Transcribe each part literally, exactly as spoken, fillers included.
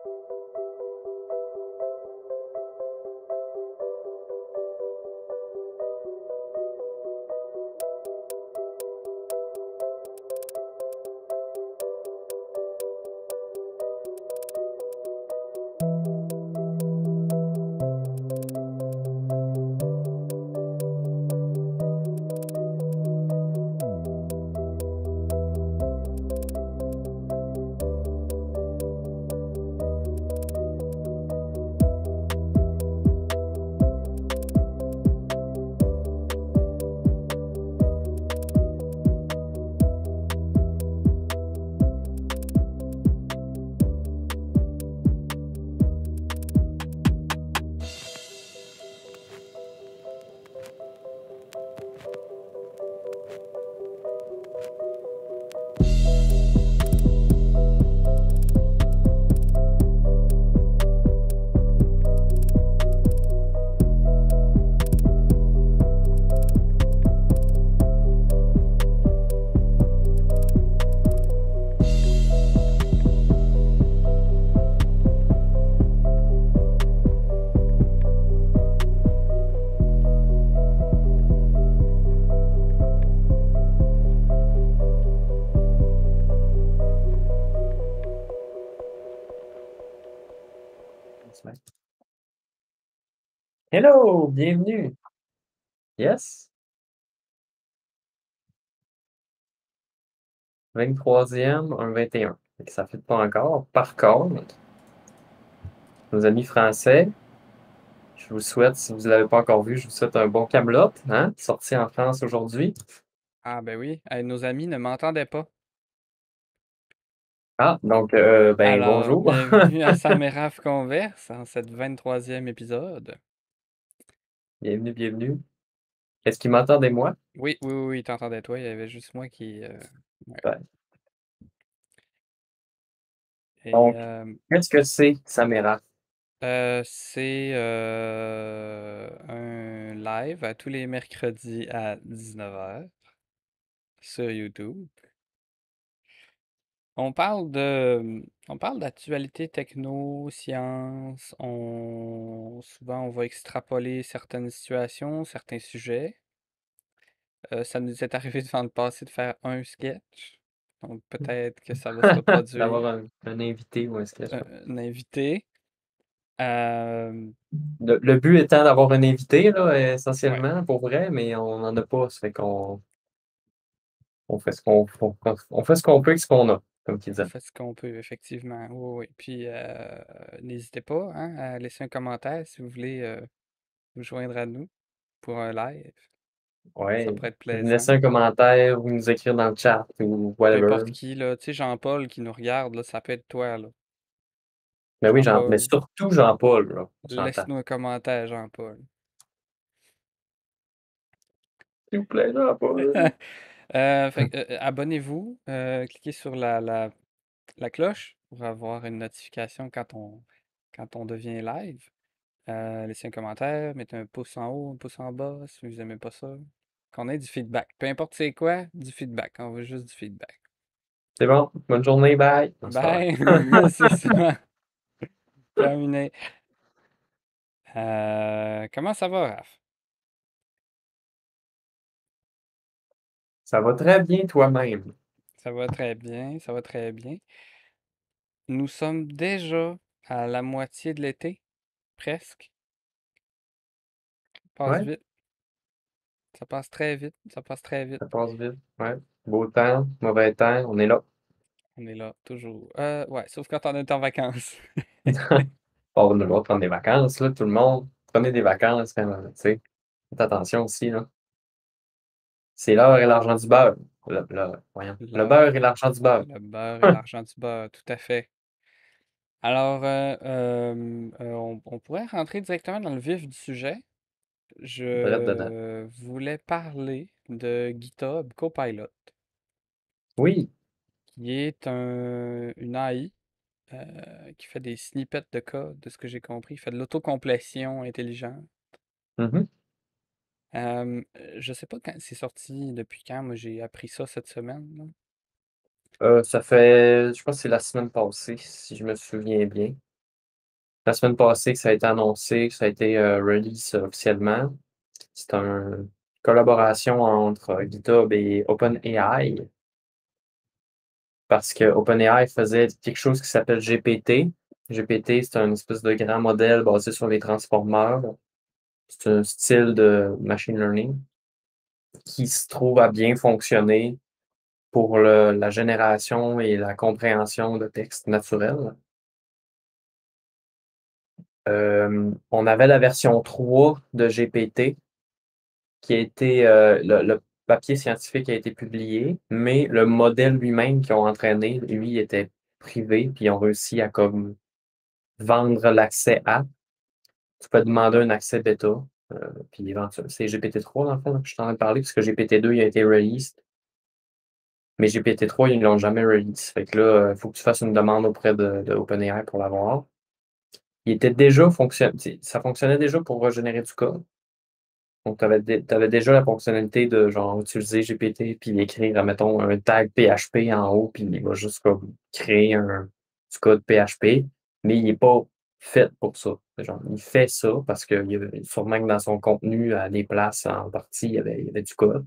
Hello, bienvenue. Yes. vingt-troisième, un vingt et un. Fait que ça fait pas encore. Par contre, nos amis français, je vous souhaite, si vous ne l'avez pas encore vu, je vous souhaite un bon Camelot, hein, sorti en France aujourd'hui. Ah ben oui, Hey, nos amis ne m'entendaient pas. Ah, donc, euh, ben Alors, bonjour. bienvenue à Saméraf Converse, en cette vingt-troisième épisode. Bienvenue, bienvenue. Est-ce qu'ils m'entendent, moi? Oui, oui, oui, oui, t'entendais toi, il y avait juste moi qui... euh, ouais. Ouais. Et Donc, euh, qu'est-ce que c'est, Samira? euh, c'est euh, un live à tous les mercredis à dix-neuf heures sur YouTube. On parle de, on parle d'actualité techno, science, on, souvent on va extrapoler certaines situations, certains sujets. Euh, ça nous est arrivé dans le passé de faire un sketch. Donc peut-être que ça va se reproduire. D'avoir un, un invité ou un sketch. Euh, un invité. Euh, Le, le but étant d'avoir un invité, là, ouais, essentiellement, pour vrai, mais on n'en a pas. Ça fait qu'on on fait ce qu'on on, on fait ce qu'on peut avec ce qu'on a, comme tu on disais. fait ce qu'on peut, effectivement. Oui, oui. Puis euh, n'hésitez pas, hein, à laisser un commentaire si vous voulez euh, vous joindre à nous pour un live. Ça Ouais. pourrait être Vous nous plaisant. laissez un commentaire ou nous écrire dans le chat ou Peu whatever. importe qui, là. Tu sais, Jean-Paul qui nous regarde, là, ça peut être toi, là. Mais oui, Jean, mais Jean-Paul, surtout Jean-Paul, là, on s'entend. laisse-nous un commentaire, Jean-Paul. S'il vous plaît, Jean-Paul. Euh, fait que, euh, abonnez-vous, euh, cliquez sur la, la, la cloche pour avoir une notification quand on, quand on devient live. Euh, laissez un commentaire, mettez un pouce en haut, un pouce en bas si vous aimez pas ça. Qu'on ait du feedback. Peu importe c'est quoi, du feedback. On veut juste du feedback. C'est bon. Bonne journée, bye. Non, c'est pas vrai. Bye! C'est ça. Terminé. Euh, comment ça va, Raph? Ça va très bien toi-même. Ça va très bien, ça va très bien. Nous sommes déjà à la moitié de l'été, presque. Passe Ouais, vite. Ça passe très vite. Ça passe très vite. ça passe vite. Ouais. Beau temps, mauvais temps, on est là. On est là, toujours. Euh, ouais, sauf quand on est en vacances. On a le droit de prendre des vacances, là, tout le monde. Prenez des vacances, quand même, tu sais. Faites attention aussi, là. C'est l'heure et l'argent du beurre. Le, le- voyons. Le beurre L'heure, et l'argent du beurre. le beurre et l'argent du beurre, tout à fait. Alors, euh, euh, euh, on, on pourrait rentrer directement dans le vif du sujet. Drette dedans. Je voulais parler de GitHub Copilot, Oui. qui est un, une A I euh, qui fait des snippets de code, de ce que j'ai compris. Il fait de l'autocomplétion intelligente. Mhm. Euh, je sais pas quand c'est sorti, depuis quand. Moi, j'ai appris ça cette semaine, là. Euh, ça fait, je pense que c'est la semaine passée, si je me souviens bien. la semaine passée que ça a été annoncé, que ça a été euh, release officiellement. C'est une collaboration entre euh, GitHub et OpenAI parce que OpenAI faisait quelque chose qui s'appelle G P T. G P T, c'est un espèce de grand modèle basé sur les transformeurs. C'est un style de machine learning qui se trouve à bien fonctionner pour le- la génération et la compréhension de textes naturels. Euh, on avait la version trois de G P T qui a été, euh, le, le papier scientifique a été publié, mais le modèle lui-même qu'ils ont entraîné, lui, était privé, puis ils ont réussi à comme vendre l'accès à. Tu peux demander un accès bêta, euh, puis éventuellement, c'est G P T trois dans le fond, que je suis en train de parler, parce que G P T deux, il a été released, mais G P T trois, ils ne l'ont jamais release. Fait que là, il faut que tu fasses une demande auprès de, de OpenAI pour l'avoir. Il était déjà fonction... Ça fonctionnait déjà pour régénérer du code. Donc, tu avais, déjà la fonctionnalité de genre utiliser G P T puis écrire, mettons, un tag P H P en haut, puis il va juste comme créer un, du code P H P, mais il n'est pas fait pour ça. Genre, il fait ça parce que il y avait, sûrement que dans son contenu, à des places en partie, il y avait, il y avait du code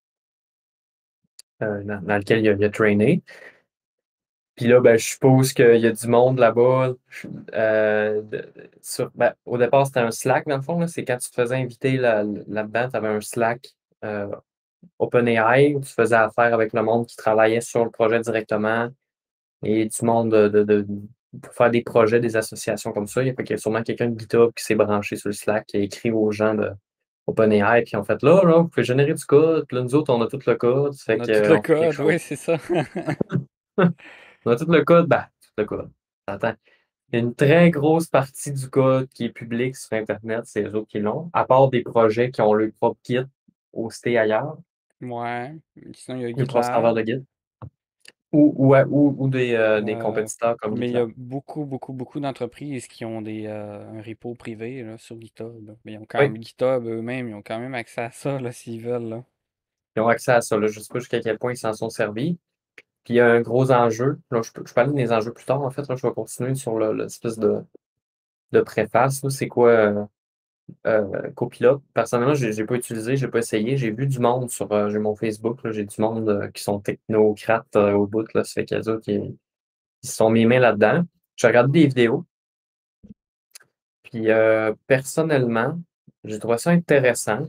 euh, dans, dans lequel il a, il a traîné. Puis là, ben, je suppose qu'il y a du monde là-bas. euh, de- sur- ben, au départ, c'était un Slack, dans le fond. là. C'est quand tu te faisais inviter là- là-dedans, tu avais un Slack euh, OpenAI où tu faisais affaire avec le monde qui travaillait sur le projet directement et du monde de, de- de- pour faire des projets, des associations comme ça. Il y a, fait qu'il y a sûrement quelqu'un de GitHub qui s'est branché sur le Slack, qui a écrit aux gens de OpenAI, puis en fait, là, là, vous pouvez générer du code. Puis là, nous autres, on a tout le code. Ça On fait a tout le qu'on fait quelque code, chose. oui, c'est ça. On a tout le code, bah, tout le code. Attends. Il y a une très grosse partie du code qui est public sur Internet, c'est eux autres qui l'ont, à part des projets qui ont leur propre Git hosté ailleurs, Ouais. Sinon, il y a le propre serveur GitLab. de Git, ou, ou, ou, ou des, euh, des euh, compétiteurs comme mais il y a GitLab. beaucoup, beaucoup, beaucoup d'entreprises qui ont des, euh, un repo privé là, sur GitHub. là. Mais ils ont quand Oui, même GitHub eux-mêmes, ils ont quand même accès à ça là, s'ils veulent. Là. ils ont accès à ça. Là. Je ne sais pas jusqu'à quel point ils s'en sont servis. Puis il y a un gros enjeu. Là, je, peux, je peux aller dans les enjeux plus tard, en fait. Là, je vais continuer sur le- l'espèce de, de préface. là. C'est quoi euh, euh, Copilot? Personnellement, je n'ai pas utilisé, je n'ai pas essayé. J'ai vu du monde sur euh, j'ai mon Facebook. là, J'ai du monde euh, qui sont technocrates euh, au bout. Là, ça fait qu'il y a d'autres qui, qui se sont mis mains là-dedans. J'ai regardé des vidéos. Puis euh, personnellement, j'ai trouvé ça intéressant.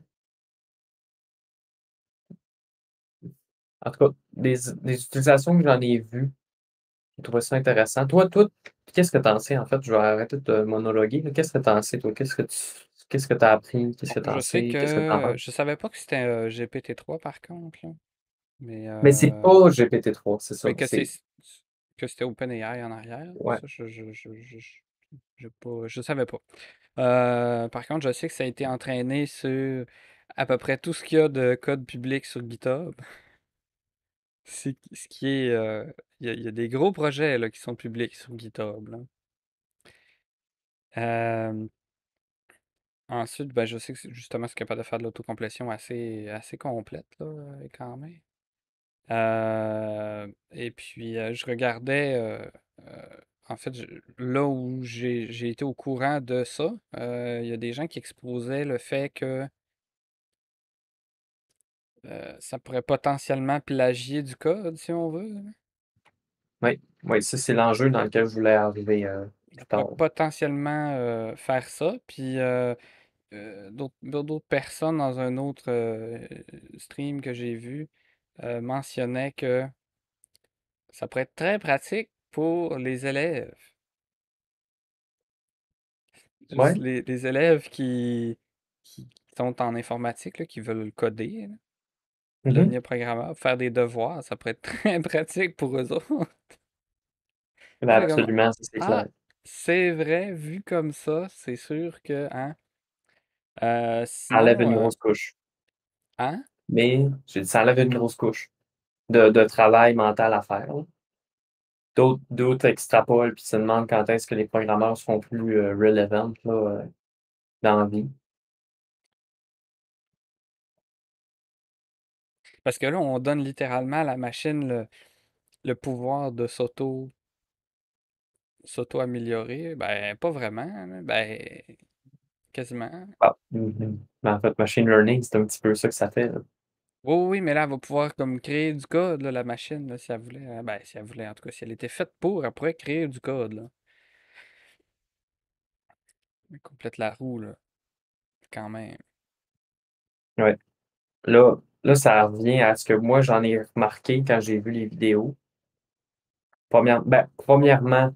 En tout cas, des, des utilisations que j'en ai vues, j'ai trouvé ça intéressant. Toi, toi, qu'est-ce que tu en sais, en fait? Je vais arrêter de te monologuer. là. Qu'est-ce que tu en sais, toi? Qu'est-ce que tu qu'est-ce que tu as appris? Qu'est-ce Bon, que tu en je sais sais? Qu'est-ce que tu en que penses? je savais pas que c'était euh, G P T trois par contre, là. Mais, Mais c'est euh, pas G P T trois, c'est ça. mais que c'est C'est. que c'était OpenAI en arrière. Ouais. Ça, je, je, je, je, je, je pas, je savais pas. Euh, par contre, je sais que ça a été entraîné sur à peu près tout ce qu'il y a de code public sur GitHub. C'est ce qui est. euh, Il y, a il y a des gros projets là, qui sont publics sur GitHub. Là. Euh, ensuite, ben, je sais que c'est- justement, c'est capable de faire de l'autocomplétion assez, assez complète là, euh, quand même. Euh, et puis, euh, je regardais, euh, euh, en fait, je- là où j'ai j'ai été au courant de ça, euh, il y a des gens qui exposaient le fait que euh, ça pourrait potentiellement plagier du code, si on veut. là. Oui, oui, ça, c'est l'enjeu dans lequel je voulais arriver euh, Ça plus pourrait tard. potentiellement euh, faire ça. Puis euh, euh, d'autres d'autres personnes dans un autre euh, stream que j'ai vu euh, mentionnaient que ça pourrait être très pratique pour les élèves. Juste Ouais. les, les élèves qui, qui sont en informatique, là, qui veulent coder, là, Mhm. devenir programmeur, faire des devoirs, ça pourrait être très pratique pour eux autres. Ben, Là, c'est comme, absolument, ça, c'est clair. ah, c'est vrai, vu comme ça, c'est sûr que, hein. Euh, Ça enlève sinon, une euh, grosse couche. hein, Mais j'ai dit, ça enlève une grosse couche de, de travail mental à faire. là. D'autres, d'autres extrapolent puis se demandent quand est-ce que les programmeurs seront plus euh, relevant là, euh, dans la vie. parce que là, on donne littéralement à la machine le, le pouvoir de s'auto, s'auto-améliorer? Ben, pas vraiment, là. Ben, quasiment. Ah, mhm. Mais en fait, machine learning, c'est un petit peu ça que ça fait, là. Oui, oui, oui, mais là, elle va pouvoir comme créer du code, là, la machine, là, si elle voulait. hein. Ben, si elle voulait, en tout cas, si elle était faite pour, elle pourrait créer du code, là. Elle complète la roue, là, quand même. Ouais. Là, là, ça revient à ce que moi, j'en ai remarqué quand j'ai vu les vidéos. Première- ben, premièrement,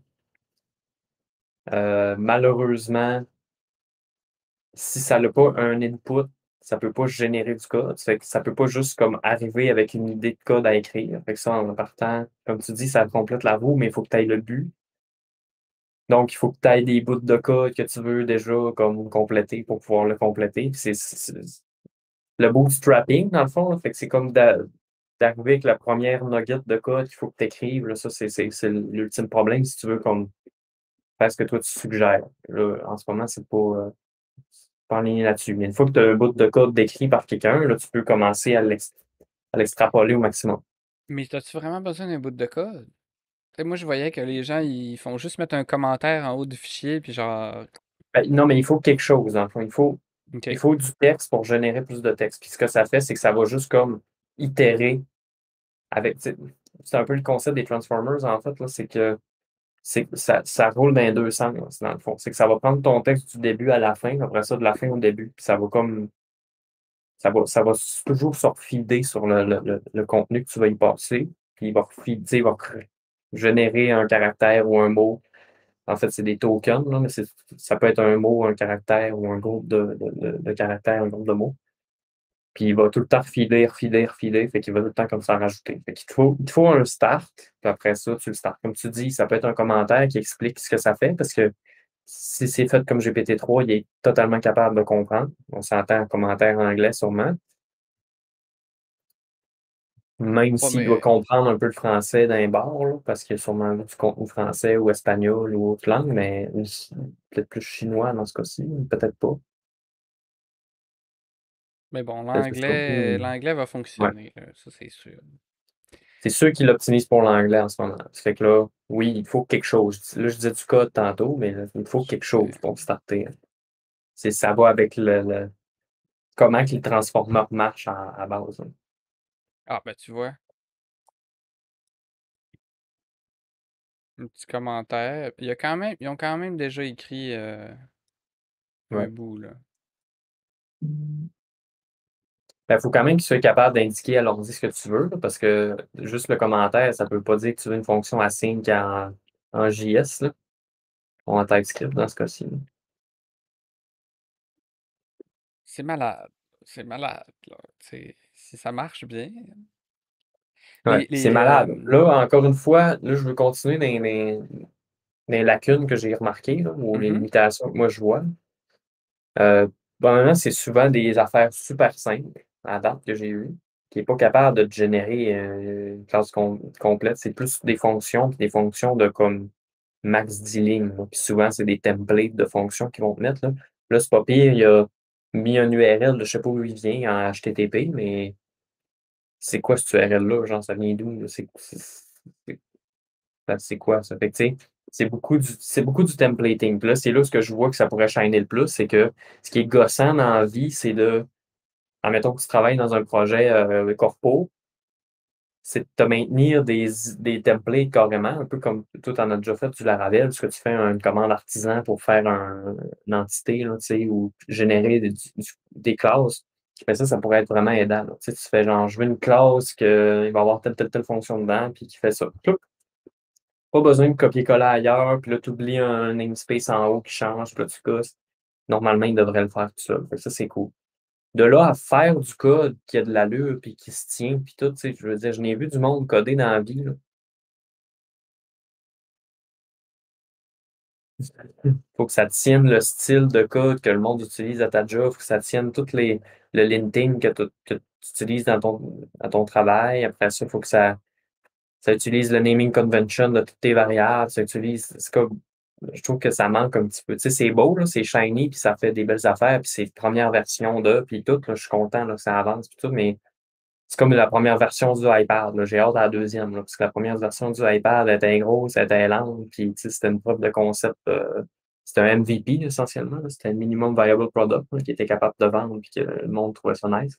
euh, malheureusement, si ça n'a pas un input, ça peut pas générer du code. Ça fait que ça peut pas juste comme arriver avec une idée de code à écrire. Fait que ça, en partant, comme tu dis, ça complète la roue, mais il faut que tu ailles le but. Donc, il faut que tu ailles des bouts de code que tu veux déjà comme compléter pour pouvoir le compléter. Puis c'est c'est- le bootstrapping, dans le fond, là. Fait que c'est comme d'a- d'arriver avec la première nugget de code qu'il faut que tu écrives. Là, ça, c'est c'est- c'est l'ultime problème si tu veux comme faire ce que toi tu suggères. Là, en ce moment, c'est pas, euh, c'est pas en ligne là-dessus. Mais une fois que tu as un bout de code décrit par quelqu'un, là, tu peux commencer à l'ex- à l'extrapoler au maximum. Mais as-tu vraiment besoin d'un bout de code? Tu sais, moi, je voyais que les gens, ils font juste mettre un commentaire en haut du fichier, puis genre, Ben, non, mais il faut quelque chose, dans le fond. Il faut, il OK. faut du texte pour générer plus de texte. Puis ce que ça fait, c'est que ça va juste comme itérer avec. C'est c'est un peu le concept des Transformers, en fait, là, c'est que c'est que ça, ça roule dans les deux sens, là, c'est dans le fond. C'est que ça va prendre ton texte du début à la fin, puis après ça, de la fin au début. Puis ça va comme. Ça va, ça va toujours se refider sur le, le, le, le contenu que tu vas y passer. Puis il va refider, il va cr- générer un caractère ou un mot. En fait, c'est des tokens, là, mais c'est- ça peut être un mot, un caractère ou un groupe de, de, de- de caractères, un groupe de mots. Puis il va tout le temps refiler, refiler, refiler. Fait qu'il va tout le temps comme ça rajouter. Fait qu'il te faut, il te faut un start. Puis après ça, tu le starts. Comme tu dis, ça peut être un commentaire qui explique ce que ça fait parce que si c'est fait comme G P T trois, il est totalement capable de comprendre. On s'entend en commentaire en anglais sûrement. Même Ouais, s'il doit mais, comprendre un peu le français d'un bord, là, parce qu'il y a sûrement du contenu français ou espagnol ou autre langue, mais peut-être plus chinois dans ce cas-ci, peut-être pas. mais bon, Peut-être que ça. l'anglais, Hmm. l'anglais va Ouais. fonctionner, là, ça, c'est sûr. C'est sûr qu'il l'optimise pour l'anglais en ce moment. Ça fait que là, oui, il faut quelque chose. Là, je disais du code tantôt, mais là, il faut quelque chose Ben, pour starter. C'est, ça va avec le, le- comment que les transformeurs marchent à, à base, hein. ah, ben, tu vois, un petit commentaire. Il y a quand même, ils ont quand même déjà écrit euh, un Ouais. bout, là. Il faut quand même qu'il soit capable d'indiquer à l'ordi ce que tu veux, là, parce que juste le commentaire, ça ne peut pas dire que tu veux une fonction async en, en J S, là, ou en TypeScript dans ce cas-ci, là. C'est malade. C'est malade, là. C'est- si ça marche bien. Ouais, Les, c'est les, malade. euh, Là, encore une fois, là, je veux continuer dans les, dans les lacunes que j'ai remarquées, là, ou les mhm. limitations que moi je vois. Euh, Premièrement, c'est souvent des affaires super simples à date que j'ai eues, qui n'est pas capable de te générer euh, une classe com- complète. C'est plus des fonctions, puis des fonctions de comme max dix lignes, là. Puis souvent, c'est des templates de fonctions qui vont te mettre, là. Là, c'est pas pire, il a mis un U R L, je sais pas où il vient en H T T P, mais c'est quoi ce U R L-là? Genre, ça vient d'où, là? C'est c'est- c'est- ben, c'est quoi ça? Fait que, tu sais, c'est beaucoup du, c'est beaucoup du templating. Puis là, c'est là ce que je vois que ça pourrait shiner le plus, c'est que ce qui est gossant dans la vie, c'est de, admettons que tu travailles dans un projet euh, corpo, c'est de te maintenir des, des templates carrément, un peu comme tout en as déjà fait du Laravel, parce que tu fais une commande artisan pour faire un- une entité, là, tu sais, ou générer des, du- des classes. Mais ça, ça pourrait être vraiment aidant, là. Tu sais, tu fais genre, je veux une classe qu'il va avoir telle, telle, telle fonction dedans, puis qui fait ça. Ploup. Pas besoin de copier-coller ailleurs, puis là, tu oublies un namespace en haut qui change, puis là, tu casses. Normalement, il devrait le faire tout seul. Fait que ça, c'est cool. De là à faire du code qui a de l'allure, puis qui se tient, puis tout, tu sais, je veux dire, je n'ai vu du monde coder dans la vie, là. Faut que ça tienne le style de code que le monde utilise à ta job, faut que ça tienne toutes les, le linting que, tu que tu utilises dans ton, dans ton travail. Après ça, il faut que ça, ça utilise le naming convention de toutes tes variables. Ça utilise, c'est comme, je trouve que ça manque un petit peu. Tu sais, c'est beau, là, c'est shiny, puis ça fait des belles affaires, puis c'est première version de, puis tout, là, je suis content là, que ça avance, puis tout, mais C'est comme la première version du iPad, là. J'ai hâte à la deuxième, là, parce que la première version du iPad était grosse, elle était lente, puis tu sais, c'était une preuve de concept. Euh, c'était un M V P essentiellement, là. C'était un minimum viable product là, qui était capable de vendre puis que le monde trouvait ça nice.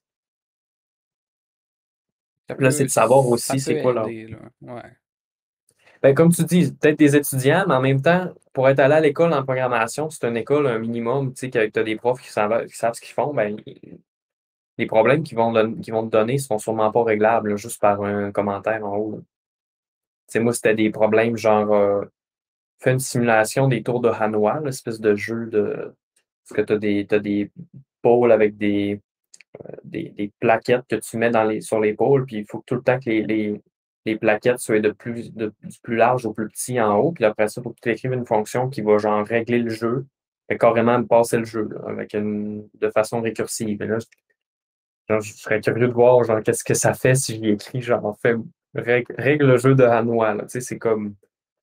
Ça Là, c'est peut, de savoir ça aussi peut c'est quoi leur. aider, là. Ouais. Ben, comme tu dis, peut-être des étudiants, mais en même temps, pour être allé à l'école en programmation, c'est une école, un minimum, tu sais, que tu as des profs qui savent, qui savent ce qu'ils font, ben, les problèmes qu'ils vont, don- qu'ils vont te donner sont sûrement pas réglables là, juste par un commentaire en haut. Tu sais, moi, c'était des problèmes genre, euh, fais une simulation des tours de Hanoï, l'espèce de jeu de. Parce que tu as des, t'as des pôles avec des, des, des plaquettes que tu mets dans les, sur les pôles, puis il faut tout le temps que les, les, les plaquettes soient de plus, de, du plus large au plus petit en haut, puis après ça, il faut que tu écrives une fonction qui va genre régler le jeu, et carrément passer le jeu, là, avec une, de façon récursive. Et là, genre, je serais curieux de voir genre qu'est-ce que ça fait si j'y écris, genre fait règle, règle le jeu de Hanoï. Là. Tu sais, c'est comme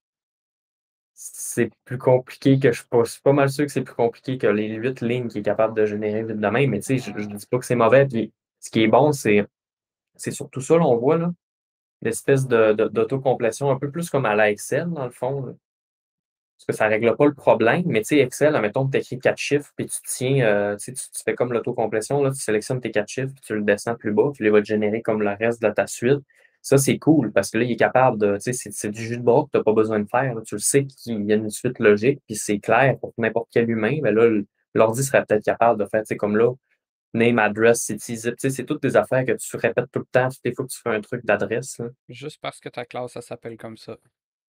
c'est plus compliqué que je suis pas, je suis pas mal sûr que c'est plus compliqué que les huit lignes qu'il est capable de générer vite de même, mais tu sais, je, je dis pas que c'est mauvais. Puis ce qui est bon, c'est c'est surtout ça, là, on voit là, l'espèce de, de- d'autocomplétion, un peu plus comme à la Excel, dans le fond. Là. Parce que ça ne règle pas le problème, mais tu sais, Excel, admettons que tu écris quatre chiffres, puis tu tiens, euh, tu, sais, tu tu fais comme l'autocomplétion, là, tu sélectionnes tes quatre chiffres, puis tu le descends plus bas, puis il va te générer comme le reste de ta suite. Ça, c'est cool, parce que là, il est capable de, tu sais, c'est c'est du jus de bras que tu n'as pas besoin de faire. Là. Tu le sais qu'il y a une suite logique, puis c'est clair pour n'importe quel humain. Mais là, l'ordi serait peut-être capable de faire, tu sais, comme là, name, address, city, zip, tu sais, c'est toutes des affaires que tu répètes tout le temps, toutes les fois que tu fais un truc d'adresse, là. Juste parce que ta classe, ça s'appelle comme ça,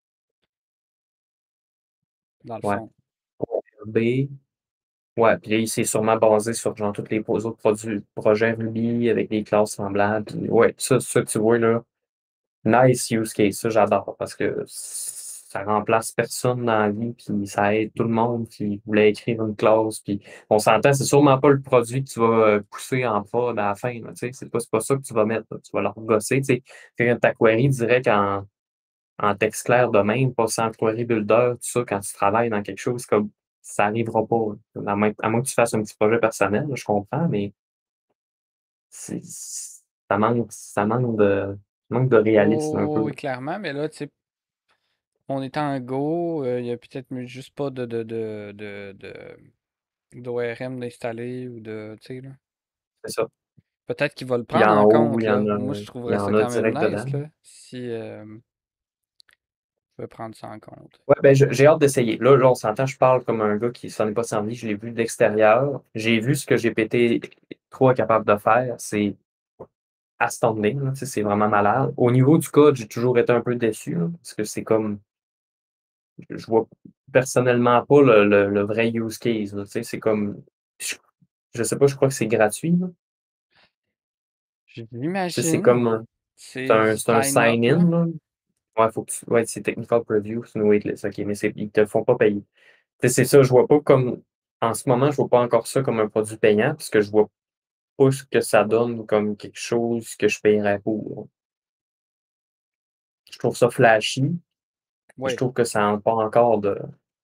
dans le Ouais. fond. B, ouais, puis là, c'est sûrement basé sur genre tous les autres produits, projets Ruby avec des classes semblables. Puis ouais, ça, ça, tu vois, là, nice use case, ça, j'adore parce que ça remplace personne dans la vie, puis ça aide tout le monde qui voulait écrire une classe. Puis on s'entend, c'est sûrement pas le produit que tu vas euh, pousser en prod à la fin, là, tu sais, c'est pas, c'est pas ça que tu vas mettre, là. Tu vas leur gosser, tu sais. Faire ta query direct en, en texte clair de même, pas sans query builder, tout ça, quand tu travailles dans quelque chose comme ça n'arrivera pas. Là. À moins, à moins que tu fasses un petit projet personnel, là, je comprends, mais c'est, ça manque, ça manque de, manque de réalisme un Oh, peu. oui, clairement, mais là, tu sais, on est en Go, euh, il y a peut-être juste pas de, de, de, de, de- d'O R M d'installer ou de, tu sais, là. C'est ça. Peut-être qu'il va le Puis prendre en en haut, il compte, y en là. a, Moi, je il y trouverais en ça a quand même direct dedans. nice, là, si euh, on peut prendre ça en compte. Ouais, ben, je- j'ai hâte d'essayer. Là, là, on s'entend, je parle comme un gars qui s'en est pas servi. Je l'ai vu de l'extérieur. J'ai vu ce que G P T trois est capable de faire. C'est astounding, là. Tu sais, c'est vraiment malade. Au niveau du code, j'ai toujours été un peu déçu, là, parce que c'est comme je vois personnellement pas le, le- le vrai use case. Là, tu sais, c'est comme, je, je sais pas, je crois que c'est gratuit. Là. Je Tu sais, c'est l'imagine. comme un, c'est C'est du un, c'est un sign-up, là. sign-in. Là. Ouais, faut que tu, ouais, c'est technical preview, c'est une waitlist. OK, mais c'est, ils te font pas payer. Tu sais, c'est ça, je vois pas comme, en ce moment, je vois pas encore ça comme un produit payant, parce que je vois pas ce que ça donne comme quelque chose que je paierais pour. Je trouve ça flashy. Je Oui. trouve que ça n'a pas encore de.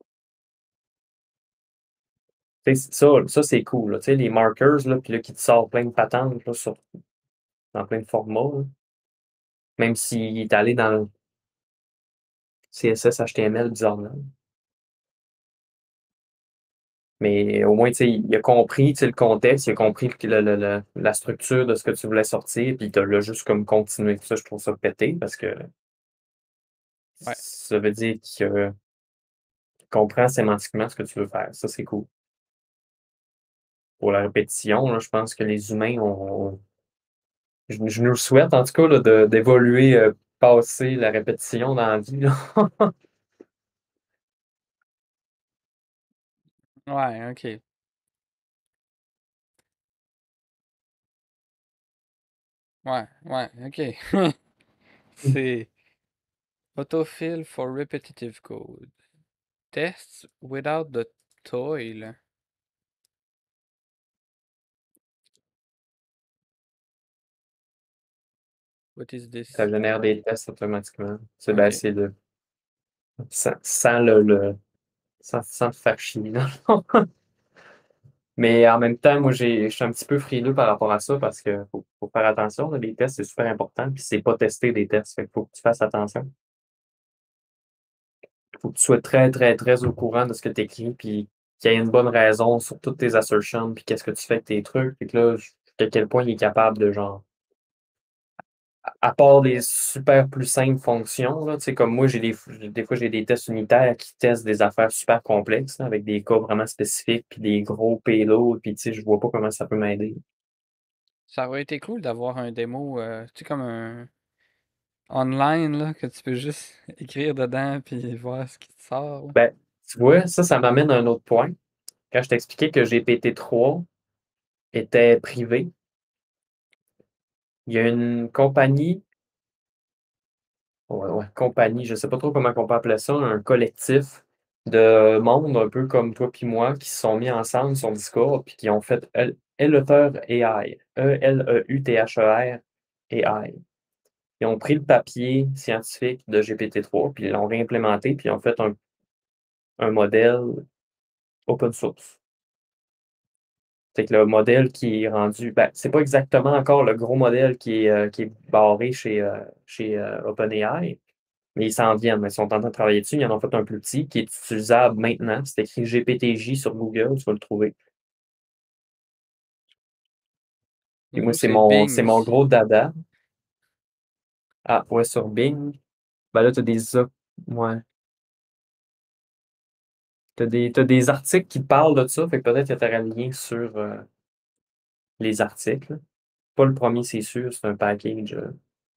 Tu sais, ça, ça c'est cool. Là. Tu sais, les markers, là, puis là, qui te sortent plein de patentes là, sur dans plein de formats, là. Même s'il est allé dans le C S S, H T M L bizarrement. Mais au moins, tu sais, il a compris tu sais, le contexte, il a compris le- le- le- la structure de ce que tu voulais sortir, puis il l'a juste comme continué. Ça, je trouve ça pété parce que Ouais. ça veut dire qu'il comprend sémantiquement ce que tu veux faire. Ça, c'est cool. Pour la répétition, là, je pense que les humains ont. Je, je nous le souhaite, en tout cas, là, de- d'évoluer, euh, passer la répétition dans la vie, là. Ouais, ok. Ouais, ouais, ok. C'est autofill for repetitive code. Tests without the toil. What is Ça this? génère des tests automatiquement. C'est ben, Ok. c'est de. Sans, sans le, le- sans, sans te faire chier, dans le fond. Mais en même temps, moi, j'ai, je suis un petit peu frileux par rapport à ça parce que faut, faut faire attention. Là, les tests, c'est super important. Puis c'est pas testé des tests. Fait qu'il faut que tu fasses attention. Faut que tu sois très, très, très au courant de ce que tu écris. Puis qu'il y ait une bonne raison sur toutes tes assertions. Puis qu'est-ce que tu fais avec tes trucs. Puis que là, jusqu'à quel point il est capable de genre. À part des super plus simples fonctions, là, tu sais, comme moi, j'ai des, des fois, j'ai des tests unitaires qui testent des affaires super complexes, là, avec des cas vraiment spécifiques, puis des gros payloads, puis tu sais, je vois pas comment ça peut m'aider. Ça aurait été cool d'avoir un démo, euh, tu sais, comme un online, là, que tu peux juste écrire dedans puis voir ce qui te sort, là. Ben, tu vois, ça, ça m'amène à un autre point. Quand je t'expliquais que G P T trois était privé, il y a une compagnie, ouais, ouais, compagnie, je sais pas trop comment on peut appeler ça, un collectif de monde un peu comme toi puis moi qui se sont mis ensemble sur Discord puis qui ont fait E- Eleuther A I, E L E U T H E R A I. Ils ont pris le papier scientifique de G P T trois puis ils l'ont réimplémenté puis ils ont fait un, un modèle open source. C'est que le modèle qui est rendu, ben, c'est pas exactement encore le gros modèle qui est, euh, qui est barré chez, euh, chez euh, OpenAI, mais ils s'en viennent. Ils sont en train de travailler dessus. Ils en ont fait un plus petit qui est utilisable maintenant. C'est écrit G P T J sur Google, tu vas le trouver. Puis moi, Nous, c'est c'est mon, Bing c'est mon ici. gros dada. Ah, ouais, sur Bing. Ben là, tu as des, op- ouais. T'as des, t'as des articles qui parlent de ça, fait que peut-être que tu auras le lien sur euh, les articles. Pas le premier, c'est sûr, c'est un package. euh.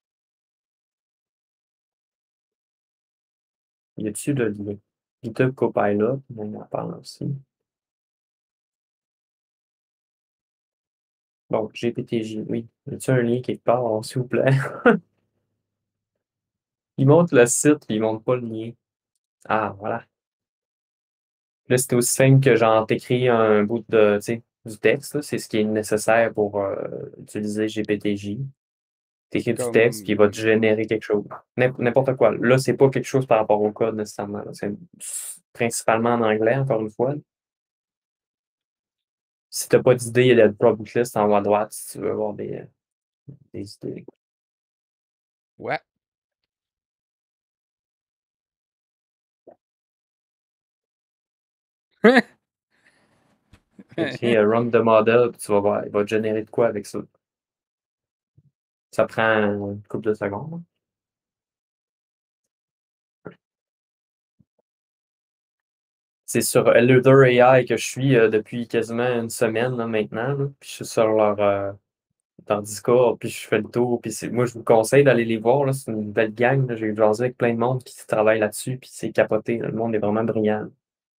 Y a-tu de lien? GitHub Copilot, on en parle aussi. Bon, G P T J, oui. Y a-tu un lien quelque part, s'il vous plaît? Il montre le site, puis il montre pas le lien. Ah, voilà. Là, c'était aussi simple que genre t'écris un bout de, tu sais, du texte, là. C'est ce qui est nécessaire pour euh, utiliser G P T J. T'écris du texte, puis il va te Comme. générer quelque chose. N'im- N'importe quoi. Là, c'est pas quelque chose par rapport au code nécessairement, là. C'est principalement en anglais, encore une fois. Si t'as pas d'idée, il y a le product list en haut à droite si tu veux avoir des, des idées. Ouais. Écris euh, Run the model, puis tu vas voir, il va te générer de quoi avec ça. Ça prend une couple de secondes. C'est sur Eleuther A I que je suis euh, depuis quasiment une semaine là, maintenant, là. Puis je suis sur leur, euh, leur Discord, puis je fais le tour. Puis c'est- moi, je vous conseille d'aller les voir, là. C'est une belle gang, là. J'ai jasé avec plein de monde qui travaille là-dessus, puis c'est capoté, là. Le monde est vraiment brillant.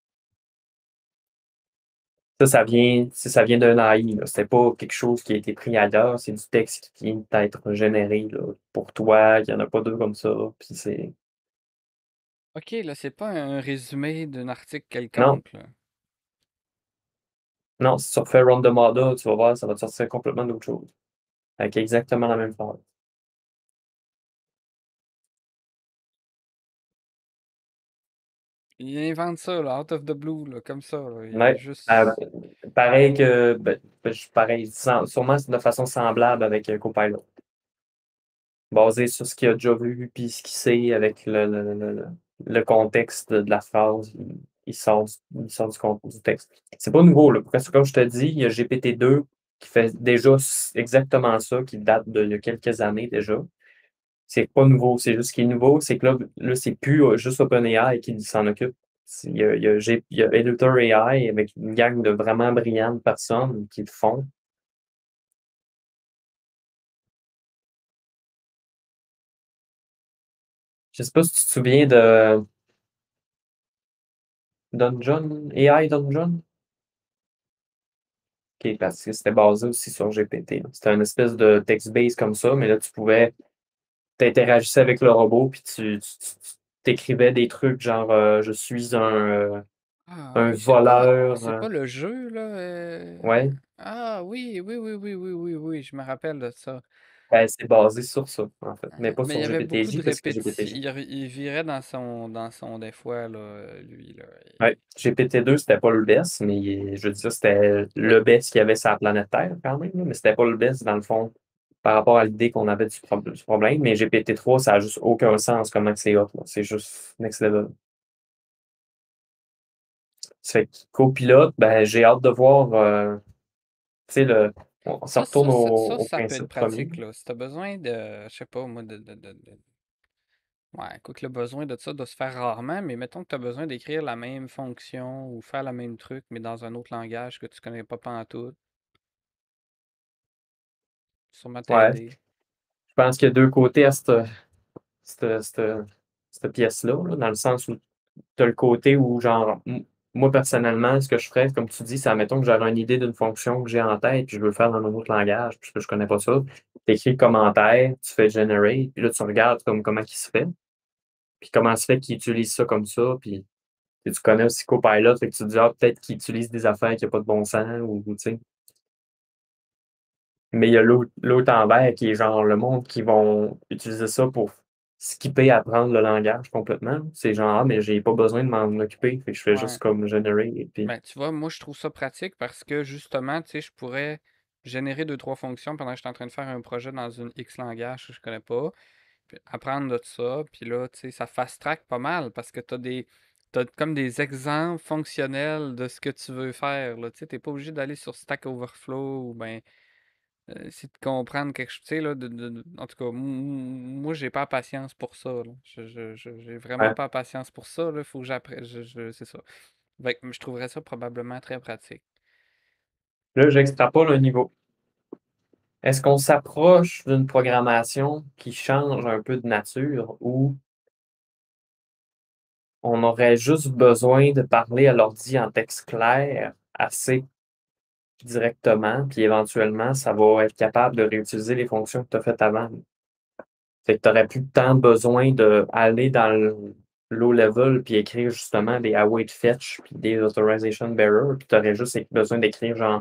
Ça, ça vient, ça ça vient d'un A I, là. C'est pas quelque chose qui a été pris ailleurs, c'est du texte qui vient d'être généré, là, pour toi. Il n'y en a pas deux comme ça. Puis c'est. Ok, là, c'est pas un résumé d'un article Non, quelconque, là. non, si tu refais Run the Model, tu vas voir, ça va te sortir complètement d'autre chose. Avec exactement la même phrase. Il invente ça, là, out of the blue, là, comme ça, là. Il est Ouais. Euh, juste. pareil que, ben, ben, je- pareil, sans- sûrement de façon semblable avec euh, Copilot. Basé sur ce qu'il a déjà vu, puis ce qu'il sait avec le, le, le, le- le contexte de, de la phrase, il, il sort, du, il sort du, con- du texte. C'est pas nouveau, là. Parce que, comme je te dis, il y a G P T deux qui fait déjà s- exactement ça, qui date de, il y a quelques années déjà. C'est pas nouveau, c'est juste ce qui est nouveau, c'est que là, là c'est plus euh, juste OpenAI qui s'en occupe. C'est- Il y a, il y a, G- il y a Eleuther A I avec une gang de vraiment brillantes personnes qui le font. Je sais pas si tu te souviens de Dungeon, A I Dungeon, qui est parce que c'était basé aussi sur G P T, là. C'était une espèce de text-based comme ça, mais là, tu pouvais t'interagissais avec le robot, puis tu, tu- tu- tu t'écrivais des trucs genre euh, je suis un, euh, Ah un oui, c'est pas. voleur. C'est euh, pas le jeu, là. euh, ouais. Ah oui, oui, oui, oui, oui, oui, oui, je me rappelle de ça. Ben, c'est basé sur ça, en fait, mais pas Mais il sur y avait beaucoup de G P T J parce que répétitions. G P T J. Il, re- il virait dans son, dans son des fois, là, lui, là. Ouais, G P T deux, c'était pas le best, mais il- je veux dire, c'était Oui. le best qu'il y avait sur la planète Terre, quand même, là, mais c'était pas le best, dans le fond, par rapport à l'idée qu'on avait du, pro- du problème. Mais G P T trois, ça a juste aucun sens comment que c'est hot, là. C'est juste next level. Ça fait que copilote, ben, j'ai hâte de voir, euh, tu sais, le, on, on se Ça, retourne ça, au, ça, ça, au ça peut être principe premier. pratique, là. Si t'as besoin de, je sais pas, moi, de, de, de, de- Ouais, écoute, le besoin de ça doit se faire rarement, mais mettons que tu as besoin d'écrire la même fonction ou faire le même truc, mais dans un autre langage que tu connais pas pantoute, sûrement Ouais, t'aider. je pense qu'il y a deux côtés à cette, cette, cette, cette pièce-là, là, dans le sens où tu as le côté où, genre, m- moi, personnellement, ce que je ferais, comme tu dis, c'est, admettons que j'aurais une idée d'une fonction que j'ai en tête, puis je veux le faire dans un autre langage, puisque je connais pas ça. Tu écris le commentaire, tu fais generate, puis là, tu regardes comme, comment il se fait, puis comment se fait qu'il utilise ça comme ça, puis tu tu connais aussi Copilot, fait que tu te dis, ah, peut-être qu'il utilise des affaires qui n'ont pas de bon sens, ou, ou, tu sais. Mais il y a l'autre l'autre envers qui est genre le monde qui vont utiliser ça pour skipper apprendre le langage complètement. C'est genre, ah, mais j'ai pas besoin de m'en occuper, fait que je fais Ouais. juste comme générer, et puis, Ben, tu vois, moi, je trouve ça pratique parce que justement, tu sais, je pourrais générer deux, trois fonctions pendant que je suis en train de faire un projet dans une X langage que je connais pas, puis apprendre de ça, puis là, tu sais, ça fast-track pas mal parce que tu as des. T'as comme des exemples fonctionnels de ce que tu veux faire. Là. Tu sais, t'es pas obligé d'aller sur Stack Overflow ou ben euh, essayer de comprendre quelque chose. Tu sais, là, de, de- de- en tout cas, m- m- moi, j'ai pas la patience pour ça. Là. Je, je- je- j'ai vraiment ouais. pas la patience pour ça. Il faut que j'apprenne. Je, je- c'est ça. Fait que je trouverais ça probablement très pratique. Là, j'extrapole un niveau. Est-ce qu'on s'approche d'une programmation qui change un peu de nature ou on aurait juste besoin de parler à l'ordi en texte clair assez directement, puis éventuellement, ça va être capable de réutiliser les fonctions que tu as faites avant. Fait que tu n'aurais plus tant besoin d'aller dans le low level puis écrire justement des await fetch puis des authorization bearer, puis tu aurais juste besoin d'écrire genre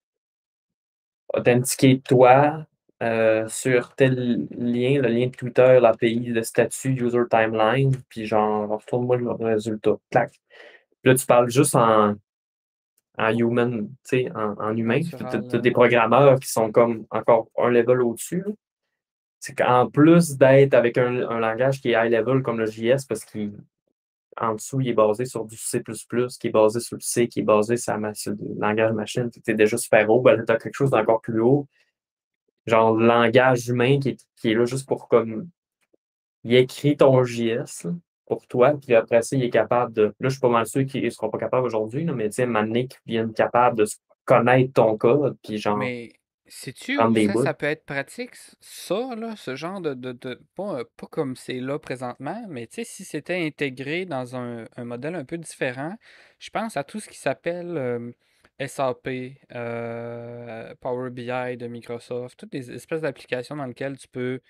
authentiquer toi euh, sur tel lien, le lien de Twitter, l'A P I, le statut user timeline, puis genre retourne-moi le résultat. Clac. Puis là, tu parles juste en, en human, tu sais, en, en humain. Tu Natural, as des euh, ouais. programmeurs qui sont comme encore un level au-dessus, là. C'est qu'en plus d'être avec un, un langage qui est high level comme le J S, parce qu'en dessous, il est basé sur du C plus plus, qui est basé sur le C, qui est basé sur, la, sur le langage machine, tu es déjà super haut, ben là, tu as quelque chose d'encore plus haut, genre le langage humain qui est, qui est là juste pour comme. Il écrit ton J S là, pour toi, puis après ça, il est capable de. Là, je suis pas mal sûr qu'ils ne seront pas capables aujourd'hui, là, mais tu sais, maintenant qu'ils viennent capable de connaître ton code, puis genre, Mais sais-tu prendre où des ça, bouts. ça peut être pratique, c- ça, là, ce genre de, de, de- pas, euh, pas comme c'est là présentement, mais tu sais, si c'était intégré dans un, un modèle un peu différent, je pense à tout ce qui s'appelle euh, S A P, euh, Power B I de Microsoft, toutes les espèces d'applications dans lesquelles tu peux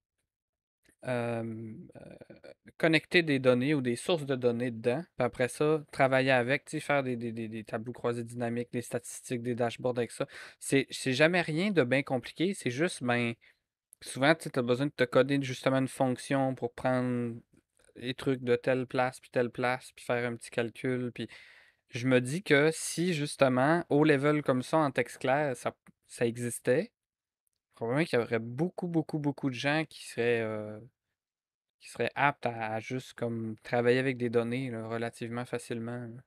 euh, euh, connecter des données ou des sources de données dedans, puis après ça, travailler avec, tu sais, faire des, des- des- des tableaux croisés dynamiques, des statistiques, des dashboards avec ça. C'est c'est jamais rien de bien compliqué, c'est juste, ben, souvent, tu as besoin de te coder justement une fonction pour prendre les trucs de telle place, puis telle place, puis faire un petit calcul, puis je me dis que si justement, haut level comme ça, en texte clair, ça, ça existait, probablement qu'il y aurait beaucoup, beaucoup, beaucoup de gens qui seraient... euh, qui serait apte à, à juste comme travailler avec des données là, relativement facilement. Là.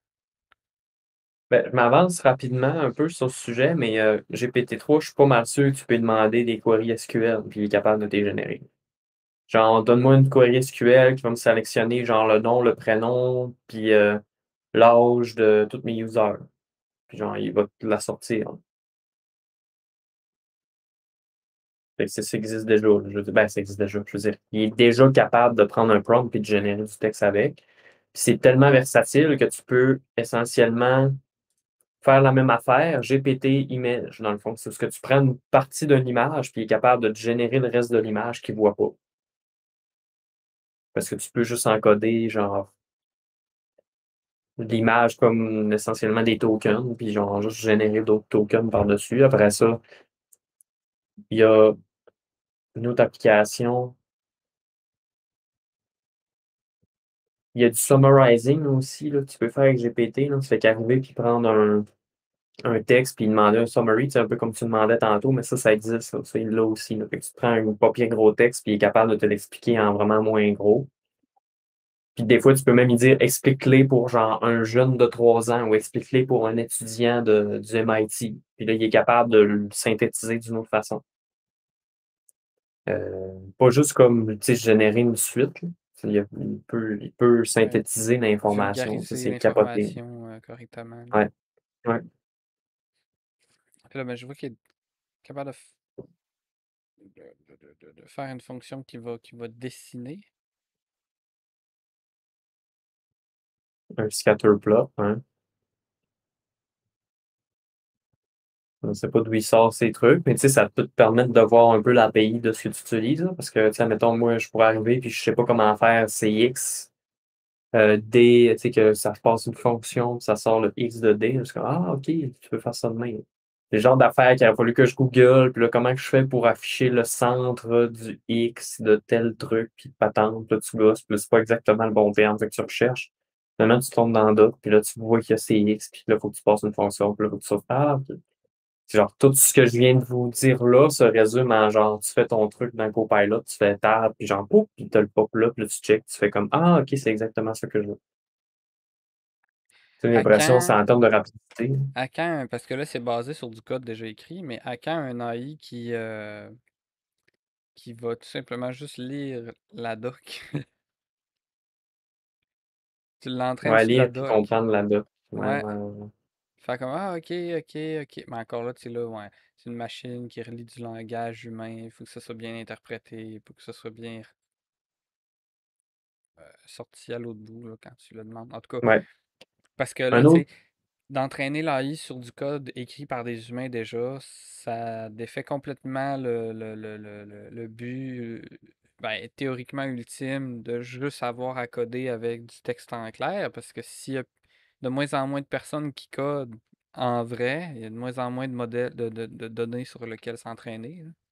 Ben, je m'avance rapidement un peu sur ce sujet, mais euh, G P T trois, je suis pas mal sûr que tu peux demander des queries S Q L, puis il est capable de te les générer. Genre, donne-moi une query S Q L qui va me sélectionner genre le nom, le prénom, puis euh, l'âge de tous mes users. Puis genre, il va te la sortir. Fait que c'est- ça existe déjà, là. Je veux dire, ben, ça existe déjà. Je veux dire, il est déjà capable de prendre un prompt et de générer du texte avec. Puis c'est tellement versatile que tu peux essentiellement faire la même affaire, G P T image, dans le fond. C'est ce que tu prends une partie d'une image, puis il est capable de te générer le reste de l'image qu'il ne voit pas. Parce que tu peux juste encoder, genre, l'image comme essentiellement des tokens, puis genre, juste générer d'autres tokens par-dessus. Après ça, il y a une autre application. Il y a du summarizing aussi, là, que tu peux faire avec G P T. Là. Tu fais qu'arriver puis prendre un, un texte puis demander un summary, c'est un peu comme tu demandais tantôt, mais ça, ça existe, ça, ça, là aussi. Là. Fait que tu prends un papier gros texte puis il est capable de te l'expliquer en vraiment moins gros. Puis des fois, tu peux même y dire explique-les pour genre un jeune de trois ans ou explique-les pour un étudiant de, du M I T. Puis là, il est capable de le synthétiser d'une autre façon. Euh, pas juste comme tu sais, générer une suite. Là. Il, il peut, il peut Ouais. synthétiser l'information. Ça, Vulgariser c'est capoté. l'information euh, correctement, là. Ouais, ouais. Puis là, ben, je vois qu'il est capable de, f- de, de- de- de- de faire une fonction qui va, qui va dessiner. Un scatterplot. Hein. Je ne sais pas d'où il sort ces trucs, mais tu sais, ça peut te permettre de voir un peu l'A P I de ce que tu utilises. Là, parce que, tu sais, mettons, moi, je pourrais arriver puis je sais pas comment faire C X. Euh, D, tu sais, que ça passe une fonction, puis ça sort le X de D. Je suis comme, ah, OK, tu peux faire ça de même. C'est le genre d'affaires qu'il a fallu que je Google, puis là, comment que je fais pour afficher le centre du X de tel truc, puis de patente, là, tu gosses, puis là, c'est pas exactement le bon terme, fait que tu recherches. Finalement, tu tombes dans d'autres, puis là, tu vois qu'il y a C X, puis là, il faut que tu passes une fonction, puis là, faut que tu sauves. Ah, OK. C'est genre, tout ce que je viens de vous dire là se résume en genre, tu fais ton truc dans Copilot, tu fais tab, puis genre, pouf, puis t'as le pop là, puis là, tu check, tu fais comme, ah, OK, c'est exactement ça que je veux. J'ai À l'impression, c'est quand, en termes de rapidité. à quand, parce que là, c'est basé sur du code déjà écrit, mais à quand un A I qui, euh, qui va tout simplement juste lire la doc? Tu l'entraînes Ouais, sur la lire puis doc. comprendre la doc. Ouais, Ouais. ouais, ouais. Fait comme, ah, ok, ok, ok. Mais encore là, tu sais, là, ouais. C'est une machine qui relie du langage humain. Il faut que ça soit bien interprété. Il faut que ça soit bien euh, sorti à l'autre bout, là, quand tu le demandes. En tout cas, Ouais. parce que Un là, tu autre, sais, d'entraîner l'A I sur du code écrit par des humains déjà, ça défait complètement le, le, le, le, le- le but, euh, ben, théoriquement ultime, de juste avoir à coder avec du texte en clair, parce que s'il y a de moins en moins de personnes qui codent en vrai, il y a de moins en moins de modèles, de, de- de données sur lesquelles s'entraîner, là.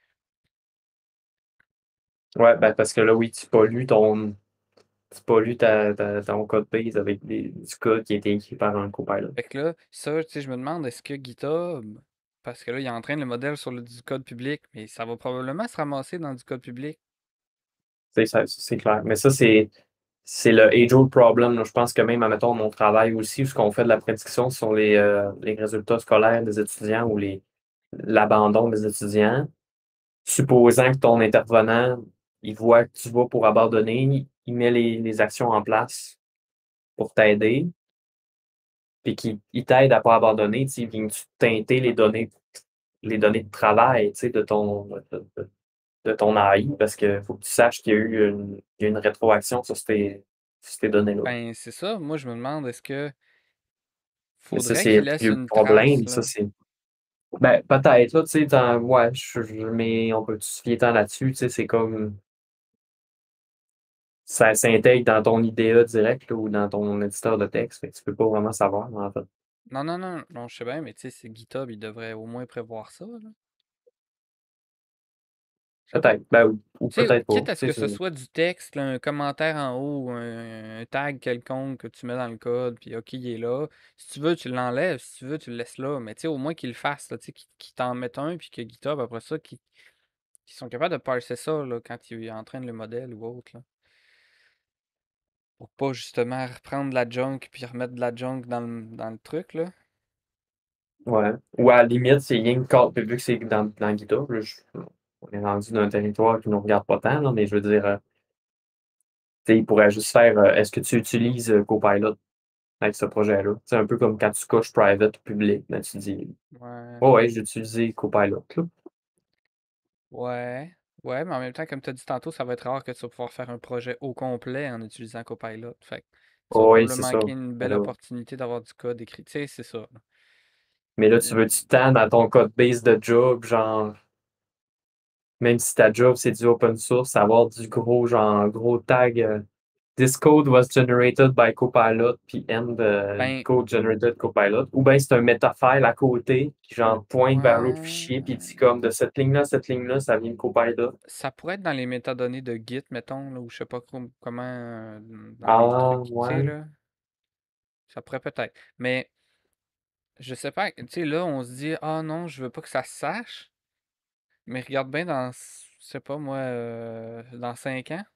ouais, ben parce que là, oui, tu pollues ton, tu pollues ta, ta- ton code base avec des, du code qui a été écrit par un copilot. Fait que là, ça, tu sais, je me demande, est-ce que GitHub, parce que là, il entraîne le modèle sur le, du code public, mais ça va probablement se ramasser dans du code public. C'est ça, c'est clair. Mais ça, c'est, c'est le age-old problem. Là. Je pense que même, admettons, mon travail aussi, où on fait de la prédiction sur les, euh, les résultats scolaires des étudiants ou les, l'abandon des étudiants, supposant que ton intervenant, il voit que tu vas pour abandonner, il met les, les actions en place pour t'aider, puis qu'il il t'aide à pas abandonner, tu sais, il vient teinter les données, les données de travail, tu sais, de ton, de, de- de ton A I, parce qu'il faut que tu saches qu'il y a eu une, il y a une rétroaction sur ces, sur ces données-là. Ben, c'est ça. Moi, je me demande, est-ce que Mais ça, faudrait c'est qu'il le plus laisse vieux une trace, problème. Ça, là? c'est. Ben, peut-être, là, tu sais, dans- ouais, je, je- mais on peut se fier tant là-dessus, tu sais, c'est comme. Ça s'intègre dans ton I D E direct, là, ou dans ton éditeur de texte, fait que tu peux pas vraiment savoir, en fait. Non, non, non, non, je sais bien, mais tu sais, c'est GitHub, il devrait au moins prévoir ça, là. Peut-être, ben, ou, ou Tu sais, peut-être pas, quitte à ce tu sais, que ce c'est- soit du texte, là, un commentaire en haut, ou un, un tag quelconque que tu mets dans le code, puis OK, il est là. Si tu veux, tu l'enlèves. Si tu veux, tu le laisses là. Mais tu sais, au moins qu'il le fasse, là, tu sais, qu'il qu'il t'en mette un, puis que GitHub, après ça, qu'ils qu'ils sont capables de parser ça, là, quand ils entraînent le modèle ou autre, là. Pour pas justement reprendre de la junk, puis remettre de la junk dans le, dans le truc, là. ouais. Ou à la limite, c'est rien que code, vu que c'est dans, dans GitHub, là, je- on est rendu dans un territoire qui ne nous regarde pas tant, là, mais je veux dire, euh, tu sais, il pourrait juste faire, euh, est-ce que tu utilises euh, Copilot avec ce projet-là? C'est un peu comme quand tu coches private ou public, ben, tu dis, Ouais. oh, ouais, j'ai utilisé Copilot, là. Ouais. Ouais, mais en même temps, comme tu as dit tantôt, ça va être rare que tu vas pouvoir faire un projet au complet en utilisant Copilot. Fait que tu vas Oh, oui, probablement c'est ça. manquer une Mais belle là, opportunité d'avoir du code écrit. Tu sais, c'est ça, là. mais là, tu Euh, veux-tu tant dans ton code base de job, genre, même si ta job, c'est du open source, avoir du gros, genre, gros tag. euh, This code was generated by Copilot, puis end euh, Ben, code generated Copilot. Ou bien c'est un métafile à côté qui genre pointe vers l'autre fichier, puis dit comme de cette ligne-là, cette ligne-là, ça vient de Copilot. ça pourrait être dans les métadonnées de Git, mettons, là, ou je sais pas com- comment, euh, dans les Ah, trucs, tu sais, ouais. là. Ça pourrait peut-être. Mais je sais pas, tu sais, là, on se dit, ah non, je veux pas que ça se sache. Mais regarde bien dans, je sais pas moi, euh, dans cinq ans.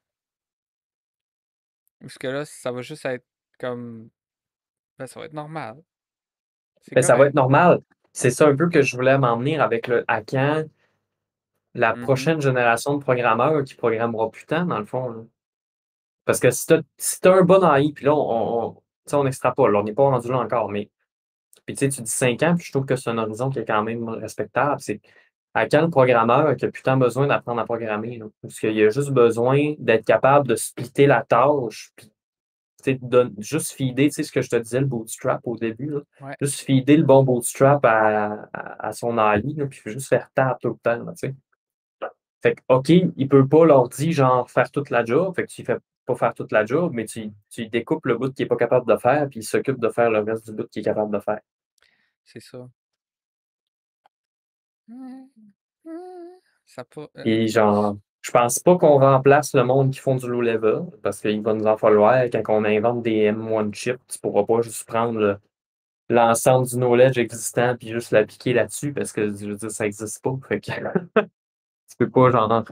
Parce que là, ça va juste être comme, ben, ça va être normal. C'est Mais ça va correct. être normal. C'est ça un peu que je voulais m'en venir avec le à quand la Mhm. prochaine génération de programmeurs qui programmera plus tant, dans le fond, là. Parce que si tu as, si t'as un bon A I, puis là, on, on, tu sais, on extrapole, là, on n'est pas rendu là encore, mais puis tu sais, tu dis cinq ans, puis je trouve que c'est un horizon qui est quand même respectable. C'est à quand le programmeur qui a plus tant besoin d'apprendre à programmer, là? Parce qu'il a juste besoin d'être capable de splitter la tâche, puis tu sais, de juste feeder, tu sais, ce que je te disais, le bootstrap au début, là. Ouais, Juste feeder le bon bootstrap à, à, à son A I, là, puis juste faire tap tout le temps, là, tu sais. Fait que, OK, il peut pas leur dire, genre, faire toute la job. Fait que tu ne fais pas faire toute la job, mais tu, tu découpes le bout qu'il n'est pas capable de faire, puis il s'occupe de faire le reste du bout qu'il est capable de faire. c'est ça. Ça pas. euh, Et genre, je pense pas qu'on remplace le monde qui font du low level, parce qu'il va nous en falloir. Quand on invente des M un chips, tu pourras pas juste prendre le- l'ensemble du knowledge existant puis juste l'appliquer là-dessus, parce que, je veux dire, ça n'existe pas. Fait que tu peux pas, genre,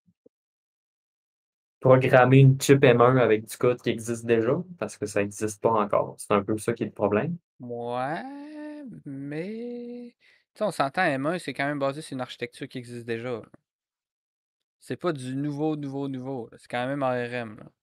programmer une chip M un avec du code qui existe déjà, parce que ça n'existe pas encore. C'est un peu ça qui est le problème. Ouais, mais. Tu sais, on s'entend, M un, c'est quand même basé sur une architecture qui existe déjà, là. C'est pas du nouveau, nouveau, nouveau, là. C'est quand même A R M, là.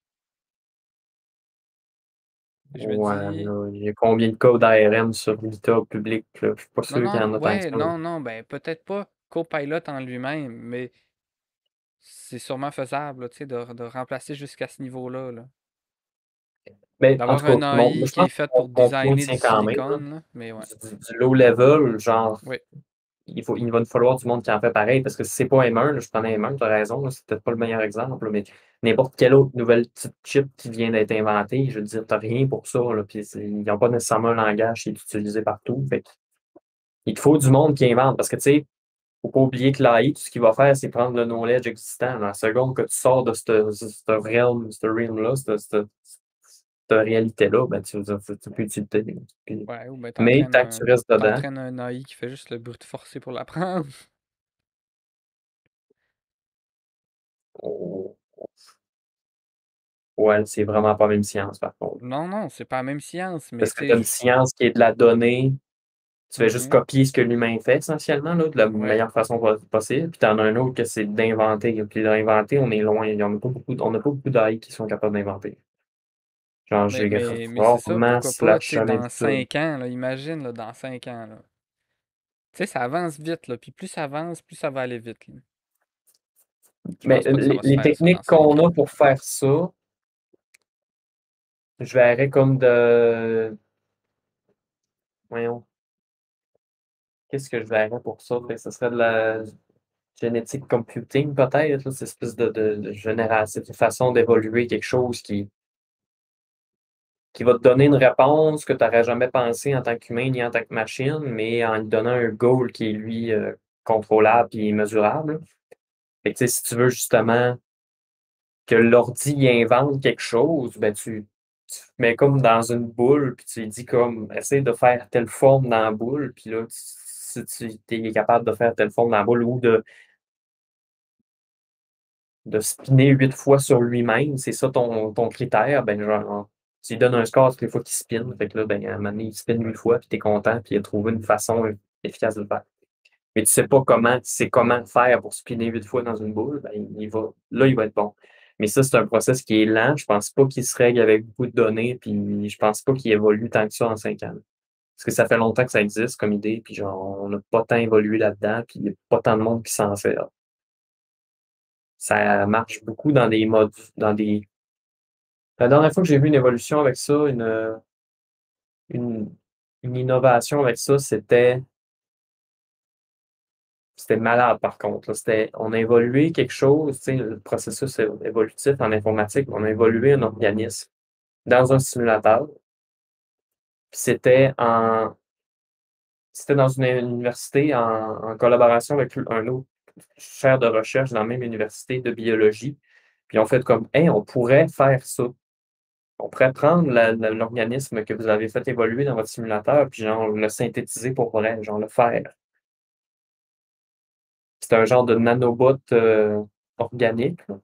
Je me Ouais, dis. là, il y a combien de codes A R M sur GitHub public, là? Je suis pas Non, sûr qu'il y non, en a tant que ouais, ça, là. non, non, ben peut-être pas Copilot en lui-même, mais c'est sûrement faisable, là, tu sais, de, de remplacer jusqu'à ce niveau-là, là. Mais en D'avoir tout un cas, mon, moi, A I je qui est pense que fait mon pour complot designer du tient quand même, là. silicone, là, mais ouais. Du, du- du low level, genre, Oui, il faut, il va nous falloir du monde qui en fait pareil, parce que si c'est pas M un, là, je prenais M un, tu as raison, là, c'est peut-être pas le meilleur exemple, là, mais n'importe quelle autre nouvelle petite chip qui vient d'être inventée, je veux dire, t'as rien pour ça, là, puis c'est- ils n'ont pas nécessairement un langage qui est utilisé partout. Fait que il te faut du monde qui invente, parce que tu sais, faut pas oublier que l'A I, tout ce qu'il va faire, c'est prendre le knowledge existant. La seconde que tu sors de ce ce realm, ce realm-là, cette, cette- cette réalité-là, ben, tu tu peux utiliser. Puis- ouais, ou ben Mais t'entraînes tant que un, tu restes dedans, t'entraînes un A I qui fait juste le brute forcer pour l'apprendre. oh, ouais, c'est vraiment pas la même science, par contre. Non, non, c'est pas la même science, mais Parce que tu tu sais, as une je- science qui est de la donnée, tu fais juste Mhm. copier ce que l'humain fait essentiellement, là, de la Ouais, meilleure façon po- possible. Puis tu en as un autre que c'est d'inventer. Puis d'inventer, on est loin. Il y en a pas beaucoup, on n'a pas beaucoup d'A I qui sont capables d'inventer. Genre, mais, j'ai mais, mais c'est ça, rarement pourquoi pas, tu slash sais, jamais vu dans ça. cinq ans, là, imagine, là, dans cinq ans, là. Tu sais, ça avance vite, là, puis plus ça avance, plus ça va aller vite, là. Je Mais pense pas que ça les, va se les faire, ça, dans techniques cinq qu'on ans. a pour faire ça, je verrais comme de. Voyons, qu'est-ce que je verrais pour ça? Fait que ce serait de la génétique computing, peut-être, là, cette espèce de, de, de génération, cette façon d'évoluer quelque chose qui, qui va te donner une réponse que tu n'aurais jamais pensé en tant qu'humain ni en tant que machine, mais en lui donnant un goal qui est, lui, euh, contrôlable et mesurable. Fait que, tu sais, si tu veux justement que l'ordi il invente quelque chose, ben tu, tu te mets comme dans une boule, puis tu lui dis comme, essaie de faire telle forme dans la boule, puis là, tu- si tu es capable de faire telle forme dans la boule ou de, de spinner huit fois sur lui-même, c'est ça ton, ton critère, ben genre, tu lui donnes un score toutes les fois qu'il spin, fait que là, ben, à un moment donné, il spin huit fois, puis t'es content, puis il a trouvé une façon efficace de le faire. Mais tu sais pas comment, tu sais comment faire pour spinner huit fois dans une boule, ben, il va, là, il va être bon. Mais ça, c'est un process qui est lent. Je pense pas qu'il se règle avec beaucoup de données, puis je pense pas qu'il évolue tant que ça en cinq ans. Parce que ça fait longtemps que ça existe comme idée, puis genre, on n'a pas tant évolué là-dedans, puis il n'y a pas tant de monde qui s'en sert. Ça marche beaucoup dans des modes, dans des. La dernière fois que j'ai vu une évolution avec ça, une, une, une innovation avec ça, c'était C'était malade, par contre. Là. C'était, on a évolué quelque chose, tu sais, le processus é- évolutif en informatique, on a évolué un organisme dans un simulateur. Puis c'était en, c'était dans une université en, en collaboration avec un autre chaire de recherche dans la même université de biologie. Puis on fait comme, hey, on pourrait faire ça. On pourrait prendre la- la- l'organisme que vous avez fait évoluer dans votre simulateur, puis genre le synthétiser pour vrai, genre le faire. C'est un genre de nanobot euh, organique, là.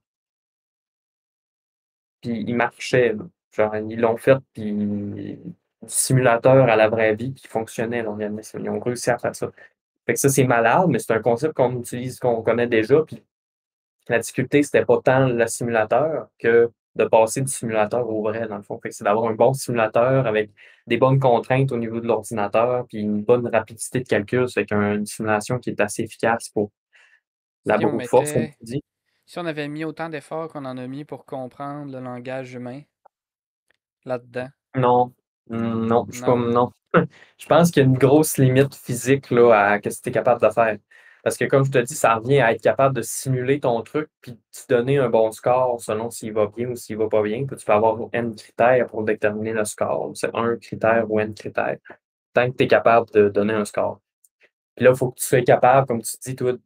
Puis il marchait, là. Genre, ils l'ont fait, puis du simulateur à la vraie vie, qui fonctionnait, l'organisme. Ils ont réussi à faire ça. Fait que ça, c'est malade, mais c'est un concept qu'on utilise, qu'on connaît déjà, puis la difficulté, c'était pas tant le simulateur que de passer du simulateur au vrai, dans le fond. Fait que c'est d'avoir un bon simulateur avec des bonnes contraintes au niveau de l'ordinateur, puis une bonne rapidité de calcul. C'est qu'une simulation qui est assez efficace pour la Si on brute force, comme mettait, tu dis. si on avait mis autant d'efforts qu'on en a mis pour comprendre le langage humain là-dedans, Non, Hmm, non, je suis pas, non? non. Je pense qu'il y a une grosse limite physique là, à ce que tu es capable de faire. Parce que comme je te dis, ça revient à être capable de simuler ton truc puis te donner un bon score selon s'il va bien ou s'il va pas bien. Puis tu peux avoir N critères pour déterminer le score. C'est un critère ou N critères. Tant que tu es capable de donner un score. Puis là, il faut que tu sois capable, comme tu dis, toi,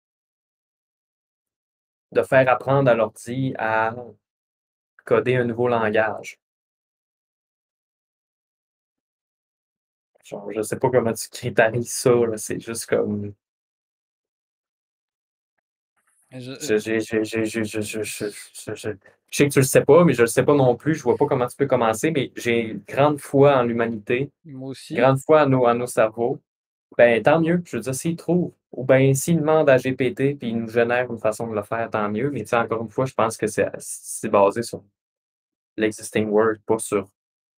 de faire apprendre à l'ordi à coder un nouveau langage. Genre, je sais pas comment tu critérises ça, là. C'est juste comme. Je, Je, euh, j'ai- j'ai- j'ai- j'ai- je, je, je, je- je- je sais que tu le sais pas, mais je le sais pas non plus. Je vois pas comment tu peux commencer, mais j'ai grande foi en l'humanité, moi aussi, grande foi en nos, en nos cerveaux. Ben, tant mieux. Je veux dire, s'ils trouvent, ou ben, s'ils demandent à G P T puis ils nous génèrent une façon de le faire, tant mieux. Mais tu sais, encore une fois, je pense que c'est c'est basé sur l'existing word, pas sur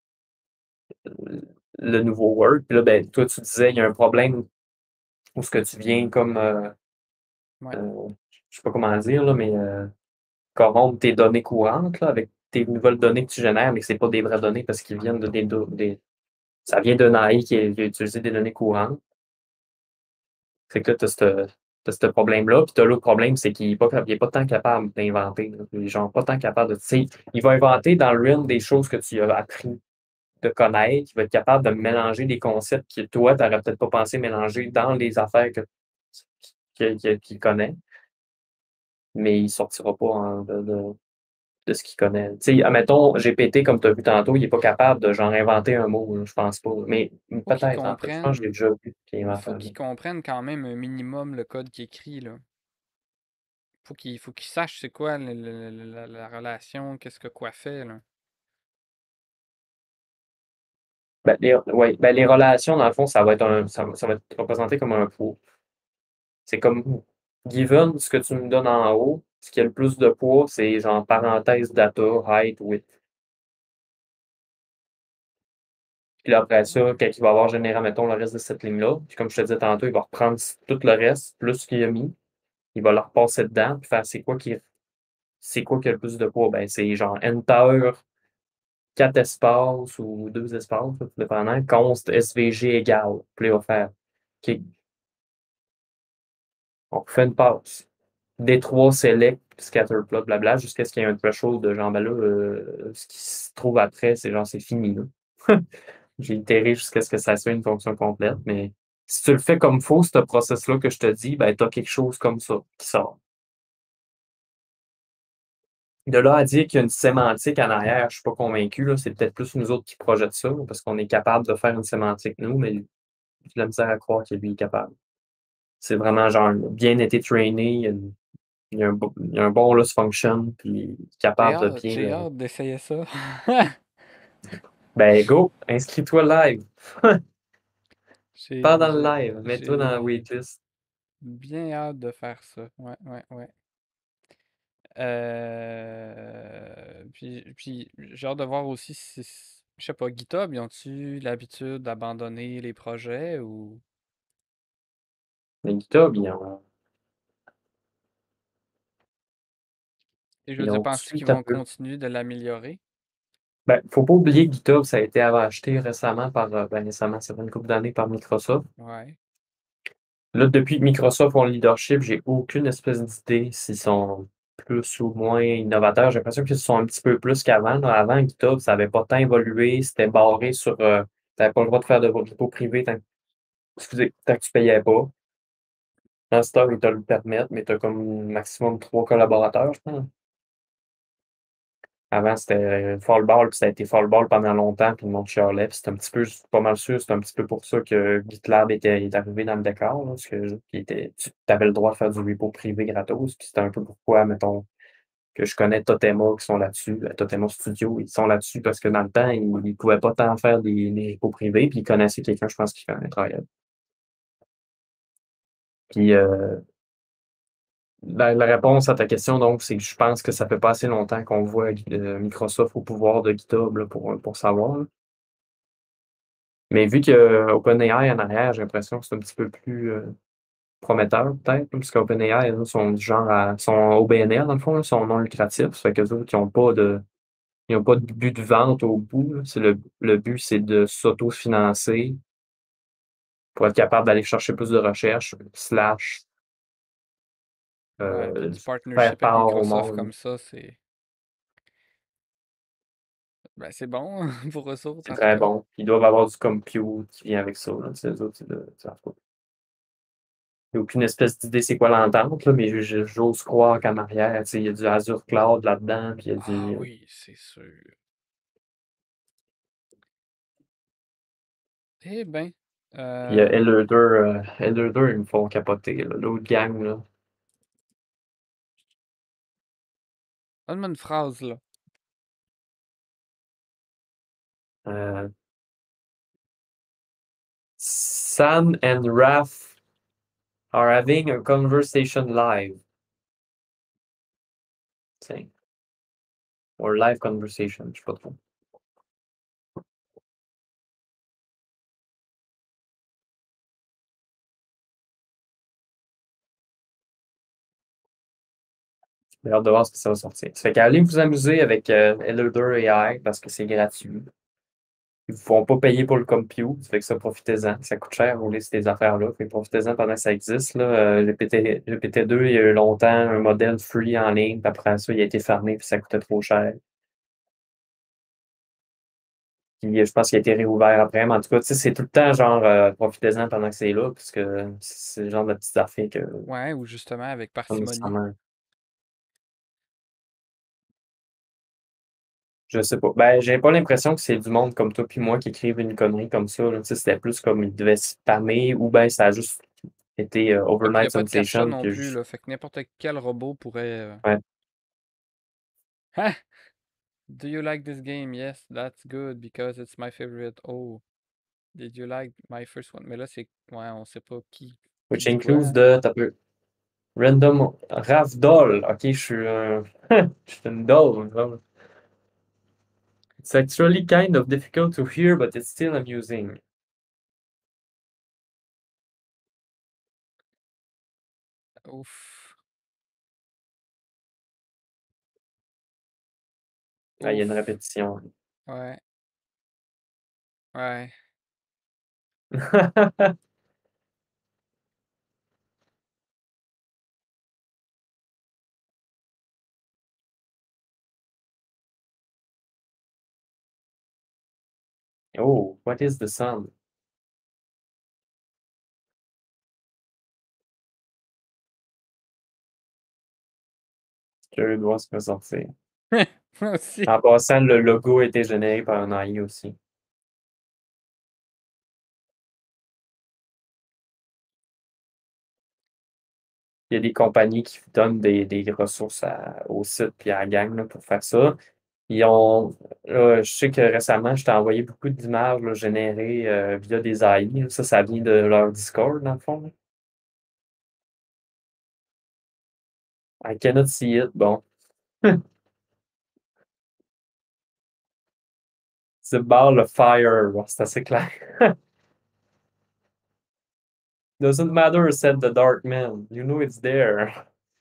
le nouveau word. Puis là, ben, toi, tu disais, il y a un problème où ce que tu viens comme, euh, ouais. euh, je sais pas comment dire, là, mais euh, corrompre tes données courantes là, avec tes nouvelles données que tu génères, mais que c'est pas des vraies données parce qu'ils viennent de des, do- des- ça vient d'un A I qui a, qui a utilisé des données courantes. C'est que là, tu as ce problème-là. Puis tu as l'autre problème, c'est qu'il n'est pas, il est pas tant capable d'inventer. Là. Les gens pas tant capable de. Tu sais, il va inventer dans le realm des choses que tu as appris de connaître. Il va être capable de mélanger des concepts que toi, tu n'aurais peut-être pas pensé mélanger dans les affaires que, que- que- qu'il connaît, mais il ne sortira pas hein, de, de- de ce qu'il connaît. Tu sais, admettons, G P T, comme tu as vu tantôt, il n'est pas capable de genre inventer un mot, là, je pense pas. Mais Faut qu'ils peut-être, en fait. Je pense que je l'ai comprennent, déjà vu qu'il il invente faut un qu'ils mot. comprennent quand même un minimum le code qui est écrit, là. Faut qu'ils faut qu'ils sachent c'est quoi le- le- le- la, la relation, qu'est-ce que quoi fait, là. Ben, les, ouais, ben, les relations, dans le fond, ça va être un, ça, va ça va être représenté comme un poids. C'est comme given ce que tu me donnes en haut, ce qui a le plus de poids, c'est genre parenthèse data, height, width. Puis là, après ça, quand il va avoir généré, mettons, le reste de cette ligne-là, puis comme je te disais tantôt, il va reprendre tout le reste, plus ce qu'il a mis, il va le repasser dedans, puis faire c'est quoi qui c'est quoi qui a le plus de poids? Ben, c'est genre enter, quatre espaces ou deux espaces, tout dépendant, const S V G égale. Puis là, il va faire OK, on fait une passe. D trois select, scatterplot, blabla, jusqu'à ce qu'il y ait un threshold de genre, ben là, euh, ce qui se trouve après, c'est genre, c'est fini, là. J'ai itéré jusqu'à ce que ça soit une fonction complète, mais si tu le fais comme faux, ce process-là que je te dis, ben, tu as quelque chose comme ça qui sort. De là à dire qu'il y a une sémantique en arrière, je ne suis pas convaincu, là. C'est peut-être plus nous autres qui projettent ça, parce qu'on est capable de faire une sémantique, nous, mais j'ai de la misère à croire qu'il est capable. C'est vraiment genre bien été trainé, il y a, une- il y a un, bo- il y a un bon loss function, puis J'ai capable de hâte, bien j'ai le. hâte d'essayer ça. Ben go, inscris-toi live. Pas J'ai dans le j'ai live, mets-toi dans la j'ai waitlist. bien hâte de faire ça. Ouais, ouais, ouais. Euh, puis, puis j'ai hâte de voir aussi si, je sais pas, GitHub, ils ont-tu l'habitude d'abandonner les projets ou. Mais GitHub, ils ont, Et je veux ils dire, ont penses-tu su qu'ils un vont peu. continuer de l'améliorer? Ben, faut pas oublier que GitHub, ça a été acheté récemment par, euh, ben récemment, ça fait une couple d'années par Microsoft. Ouais. Là, depuis que Microsoft ont le leadership, j'ai aucune espèce d'idée s'ils sont plus ou moins innovateurs. J'ai l'impression qu'ils sont un petit peu plus qu'avant. là. Avant, GitHub, ça n'avait pas tant évolué. C'était barré sur. Euh, tu n'avais pas le droit de faire de repo privé tant, que- excusez, tant que tu payais pas. Dans ce temps, ils te le permettent, mais tu as comme maximum trois collaborateurs, je pense. Avant, c'était Fallball, puis ça a été Fallball pendant longtemps, puis le monde chialait. Puis c'est un petit peu, je suis pas mal sûr, c'est un petit peu pour ça que GitLab était, est arrivé dans le décor, là, parce que puis était, tu avais le droit de faire du repo privé gratos. Puis c'était un peu pourquoi, mettons, que je connais Totema qui sont là-dessus, la Totema Studio, ils sont là-dessus parce que dans le temps, ils ne pouvaient pas tant faire des, des repos privés, puis ils connaissaient quelqu'un, je pense, qui travaillait. Puis euh, la, la réponse à ta question, donc, c'est que je pense que ça fait pas assez longtemps qu'on voit euh, Microsoft au pouvoir de GitHub là, pour, pour savoir. là. Mais vu qu'il y a OpenAI en arrière, j'ai l'impression que c'est un petit peu plus euh, prometteur, peut-être, parce qu'OpenAI, eux, sont du genre à, sont O B N L, dans le fond, là, sont non lucratifs. Ça fait qu'eux autres, ils n'ont pas de, ils ont pas de but de vente au bout. là. C'est le, le but, c'est de s'auto-financer pour être capable d'aller chercher plus de recherche, slash, Ouais, puis euh, du faire partnership avec part au Microsoft monde. comme ça, c'est ben, c'est bon pour eux autres, C'est en tout très cas. bon. Ils doivent avoir du compute qui vient avec ça. Là. C'est eux autres, c'est de- c'est- en tout cas, il n'y a aucune espèce d'idée c'est quoi l'entente, là, mais je- j'ose croire qu'en arrière, tu sais, il y a du Azure Cloud là-dedans, puis il y a Ah du. oui, c'est sûr. Eh ben, Puis il y a euh, L E deux, euh, L E deux, ils me font capoter, là, l'autre gang, là. donne-moi une phrase, là. Euh, Sam and Raph are having a conversation live. Tiens. Or live conversation, je sais pas trop. J'ai hâte de voir ce que ça va sortir. Ça fait qu'allez vous amuser avec euh, L E deux A I parce que c'est gratuit. Ils ne vous font pas payer pour le compute. Ça fait que ça, profitez-en. Ça coûte cher rouler ces affaires-là. Fait que profitez-en pendant que ça existe. Là. Euh, G P T, G P T deux, il y a eu longtemps un modèle free en ligne. Puis après ça, il a été fermé puis ça coûtait trop cher. Puis je pense qu'il a été réouvert après. Mais en tout cas, tu sais, c'est tout le temps genre euh, profitez-en pendant que c'est là, parce que c'est le genre de petites affaires que Ouais, ou justement avec pas parcimonie. nécessairement. Je sais pas. Ben, j'ai pas l'impression que c'est du monde comme toi puis moi qui écrivent une connerie comme ça. là. Tu sais, c'était plus comme ils devaient spammer ou ben ça a juste été euh, Ouais, puis il n'y a overnight pas de caption sensation. non Que plus, je- là. Fait que n'importe quel robot pourrait. euh, ouais. Hein? Do you like this game? Yes, that's good because it's my favorite. Oh, did you like my first one? Mais là, c'est. Ouais, on sait pas qui, qui Which dit quoi. includes Hein. the t'as peu, random Ravdol. Ok, je suis un. Je suis une doll. Genre. It's actually kind of difficult to hear, but it's still amusing. Ouf. Ah, il y a une Ouf. répétition. Ouais. Ouais. Oh, what is the sound? Curieux de voir ce qui va sortir. Moi aussi. En passant, le logo a été généré par un A I aussi. Il y a des compagnies qui donnent des, des ressources à- au site puis à la gang là, pour faire ça. Ils ont, là, je sais que récemment, je t'ai envoyé beaucoup d'images là, générées euh, via des A I. là. Ça, ça vient de leur Discord, dans le fond. là. I cannot see it. Bon. C'est ball of fire. Bon, c'est assez clair. Doesn't matter, said the dark man. You know it's there.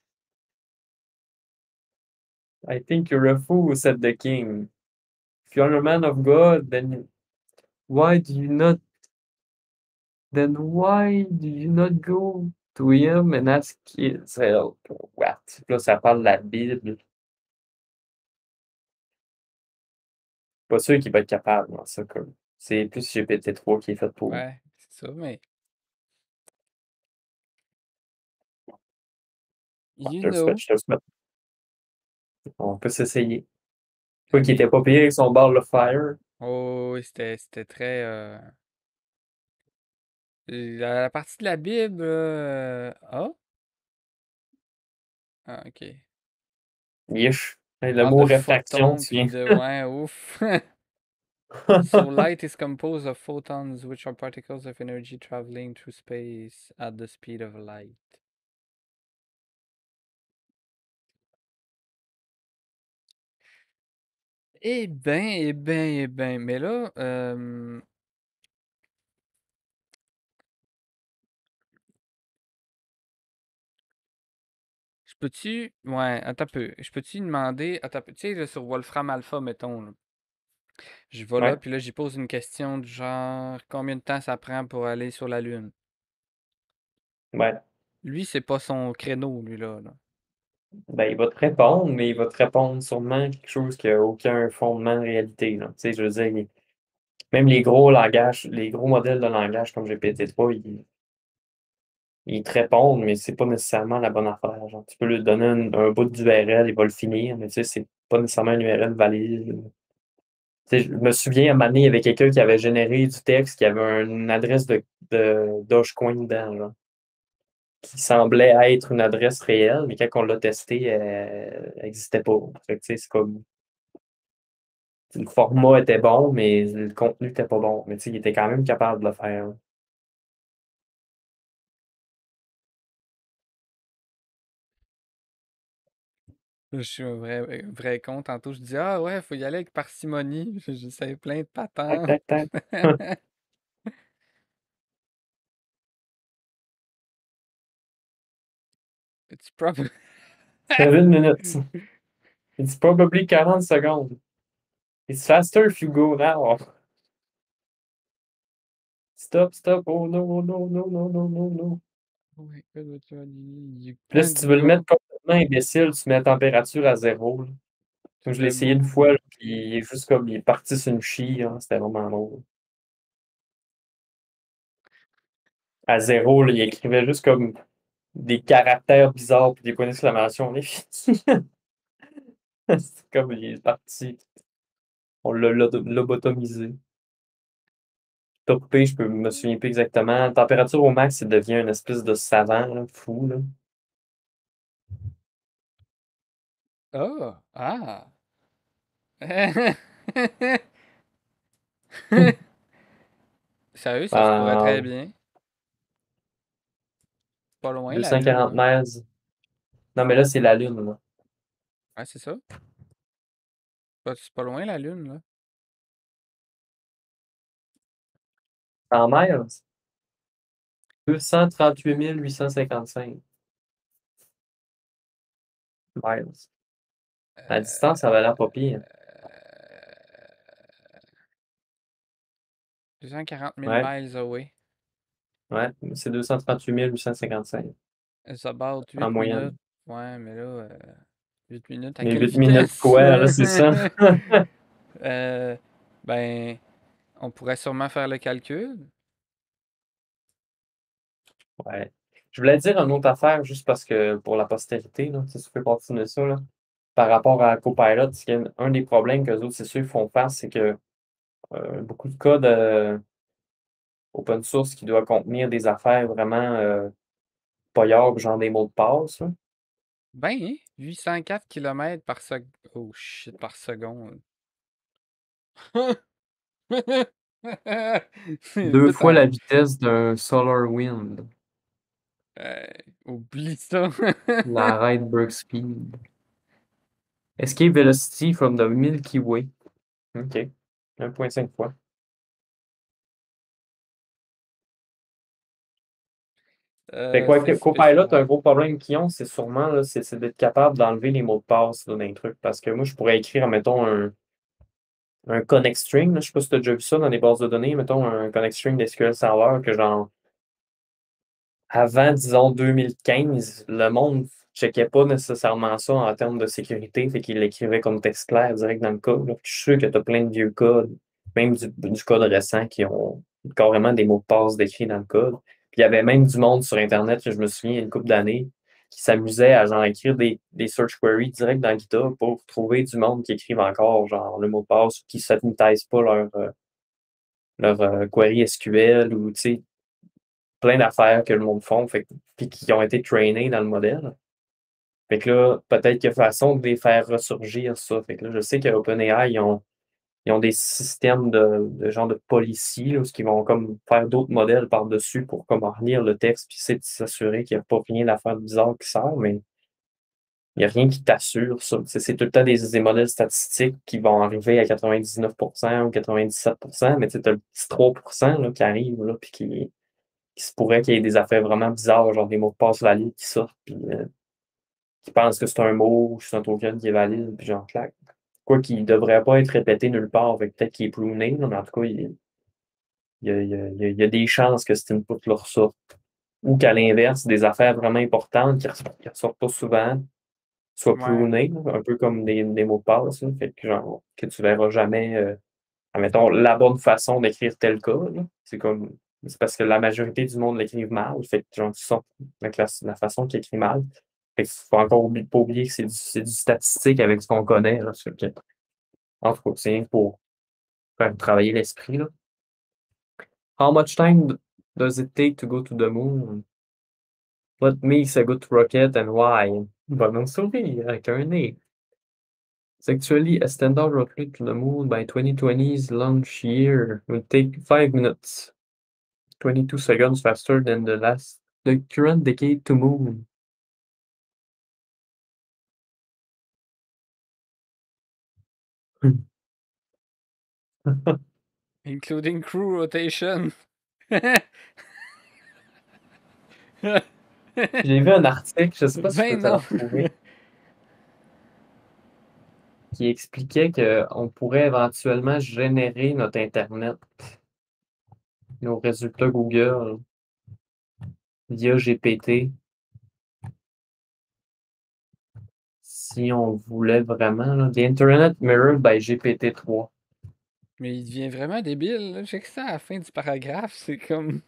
I think you're a fool, said the king. If you're a man of God, then why do you not Then why do you not go to him and ask his help? What? Puis là, ça parle de la Bible. Pas sûr qu'il va être capable dans ça. Comme. C'est plus G P T trois qui est fait pour. Ouais, c'est ça, mais you Je te le souhaite, know. je te le souhaite. On peut s'essayer. Quoi qu'il Ok. était pas payé avec son Ball of Fire. Oh, oui, c'était c'était très. euh, La, la partie de la Bible. euh, Ah? Ah, ok. Yish. Il Le parle mot de réfraction, photons, tu puis viens. de. Ouais, ouf. So light is composed of photons, which are particles of energy traveling through space at the speed of light. Eh ben, eh ben, eh ben. Mais là, euh, je peux-tu. Ouais, attends un peu. Je peux-tu demander. Attends un peu. Tu sais, là, sur Wolfram Alpha, mettons, là, je vais là, Ouais, puis là, j'y pose une question du genre combien de temps ça prend pour aller sur la Lune? ouais. Lui, c'est pas son créneau, lui, là. là. Ben, il va te répondre, mais il va te répondre sûrement quelque chose qui n'a aucun fondement de réalité. Là. Tu sais, je veux dire, il- même les gros langages, les gros modèles de langage comme G P T trois, ils, ils te répondent, mais c'est pas nécessairement la bonne affaire. Genre, tu peux lui donner un, un bout d'U R L, il va le finir, mais tu sais, c'est pas nécessairement une U R L valide. Tu sais, je me souviens, à un moment donné, il y avait quelqu'un qui avait généré du texte qui avait une adresse de, de Dogecoin dedans, là, qui semblait être une adresse réelle, mais quand on l'a testé, elle n'existait pas. Fait que, tu sais, c'est comme le format était bon, mais le contenu était pas bon. Mais tu sais, il était quand même capable de le faire. Je suis un vrai, un vrai con. Tantôt, je dis ah ouais, faut y aller avec parcimonie. J'essaie plein de Tac, patentes. tac, tac. It's probably. Seven minutes. It's probably quarante secondes. It's faster if you go now. Stop, stop. Oh no, oh no, no, no, no, no, no. Oh my God, what's wrong? Il y a Puis là, plein si de tu veux le gars mettre complètement imbécile, tu mets la température à zéro. Là. Comme je l'ai essayé une debout. fois, là, puis il est juste comme il est parti sur une chie. Hein, c'était vraiment drôle. À zéro, là, il écrivait juste comme des caractères bizarres puis des points d'exclamation. On est fini. C'est comme il est parti. On l'a lo- lobotomisé. Top P, je peux me souviens plus exactement. Température au max, il devient une espèce de savant là, fou. Là. Oh, ah. Sérieux, ça se pourrait très En bien. Pas loin, la Lune, deux cent quarante là. miles. Non, mais là, c'est la Lune. Là. Ouais, c'est ça. Pas- C'est pas loin, la Lune, là. En miles, deux cent trente-huit mille huit cent cinquante-cinq miles. À distance, ça va l'air pas pire. deux cent quarante mille Ouais, miles away. ouais, c'est deux cent trente-huit mille huit cent cinquante-cinq It's about en huit minutes. moyenne. Ouais, mais là, euh, huit minutes à Mais quelle huit minutes vitesse? quoi, là, c'est ça? Euh, ben, on pourrait sûrement faire le calcul. Ouais. Je voulais dire une autre affaire, juste parce que pour la postérité, là, si tu peux continuer ça, là, par rapport à Copilot, c'est qu'un- un des problèmes que les autres, c'est sûr, font face, c'est que euh, beaucoup de code euh, open source qui doit contenir des affaires vraiment euh, paillardes, genre des mots de passe, là. Ben, huit cent quatre kilomètres par seconde. Oh shit, par seconde. Deux Vite fois en- la vitesse d'un Solar Wind, Euh, oublie ça. la Rydberg Speed. Escape velocity from the Milky Way. OK. un virgule cinq fois. Fait Euh, quoi, c'est que Copilot, spécial. un gros problème qu'ils ont, c'est sûrement là, c'est c'est d'être capable d'enlever les mots de passe là, d'un truc. Parce que moi, je pourrais écrire, mettons, un, un connect string. Là, je sais pas si tu as déjà vu ça dans les bases de données, mettons un connect string d'S Q L Server que genre avant, disons, deux mille quinze, le monde checkait pas nécessairement ça en termes de sécurité, fait qu'il l'écrivait comme texte clair direct dans le code, là. Puis je suis sûr que tu as plein de vieux codes, même du, du code récent, qui ont carrément des mots de passe décrits dans le code. Puis il y avait même du monde sur Internet, je me souviens, une couple d'années, qui s'amusait à genre écrire des, des search queries direct dans GitHub pour trouver du monde qui écrive encore genre le mot de passe, qui ne sanitize pas leur, euh, leur euh, query S Q L ou tu sais, plein d'affaires que le monde font, fait, puis qui ont été traînés dans le modèle. Fait que là, peut-être qu'il y a façon de les faire ressurgir, ça. Fait que là, je sais qu'à OpenAI, ils ont, ils ont des systèmes de, de genre de policy, là, où ils vont comme faire d'autres modèles par-dessus pour comme relire le texte, puis c'est de s'assurer qu'il n'y a pas rien d'affaires bizarres qui sort, mais il n'y a rien qui t'assure ça. C'est c'est tout le temps des, des modèles statistiques qui vont arriver à quatre-vingt-dix-neuf pour cent ou quatre-vingt-dix-sept pour cent, mais tu as le petit trois pour cent là, qui arrive, là, puis qui, qui se pourrait qu'il y ait des affaires vraiment bizarres, genre des mots de passe valides qui sortent, puis euh, qui pensent que c'est un mot ou c'est un token qui est valide, puis genre clac. Quoi qu'il ne devrait pas être répété nulle part, avec peut-être qu'il est pruné, là, mais en tout cas, il, il y a, il y a- il y a- il y a des chances que cet input leur ressorte. Ou qu'à l'inverse, des affaires vraiment importantes qui ne ressortent, qui ressortent pas souvent soient Ouais. prunées, là, un peu comme des, des mots de passe, là, fait que genre, que tu verras jamais, euh, admettons, la bonne façon d'écrire tel code, là. C'est comme, c'est parce que la majorité du monde l'écrive mal, fait que genre, tu sors avec la, la façon qu'il écrit mal. Fait qu'il faut encore oublier, pas oublier que c'est du, c'est du statistique avec ce qu'on connaît, là. Fait que, en tout cas, c'est rien que pour faire travailler l'esprit, là. How much time does it take to go to the moon? What makes a good rocket and why? Bonne souris, avec un nez. It's actually a standard rocket to the moon by twenty twenty's launch year. It will take five minutes, twenty-two seconds faster than the last, the current decade to moon. Including crew rotation. J'ai vu un article, je sais pas si je peux Ben te le non. retrouver, qui expliquait qu'on pourrait éventuellement générer notre Internet, nos résultats Google via G P T, si on voulait vraiment, là. The Internet Mirrored by G P T trois. Mais il devient vraiment débile, là. Check ça à la fin du paragraphe, c'est comme...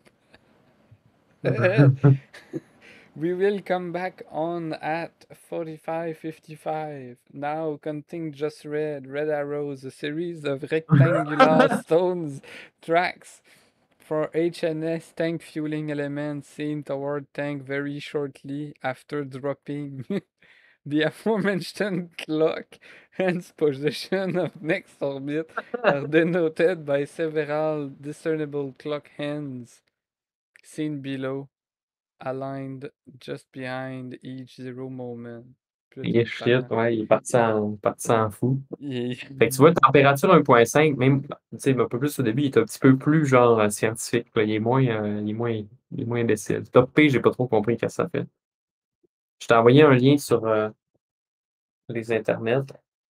We will come back on at forty-five fifty-five. Now counting just red, red arrows, a series of rectangular stones tracks for H N S tank fueling elements seen toward tank very shortly after dropping. The aforementioned clock and position of next orbit are denoted by several discernible clock hands seen below, aligned just behind each zero moment. Puis là, Il t'as est le shit, parent. ouais, il est parti en, parti en fou. Il Fait que tu vois, température un virgule cinq, même, tu sais, un peu plus au début, il est un petit peu plus genre euh, scientifique, là. Il est moins, euh, il est moins, il est moins imbécile. Top P, j'ai pas trop compris ce que ça fait. Je t'ai envoyé un lien sur euh, les internets,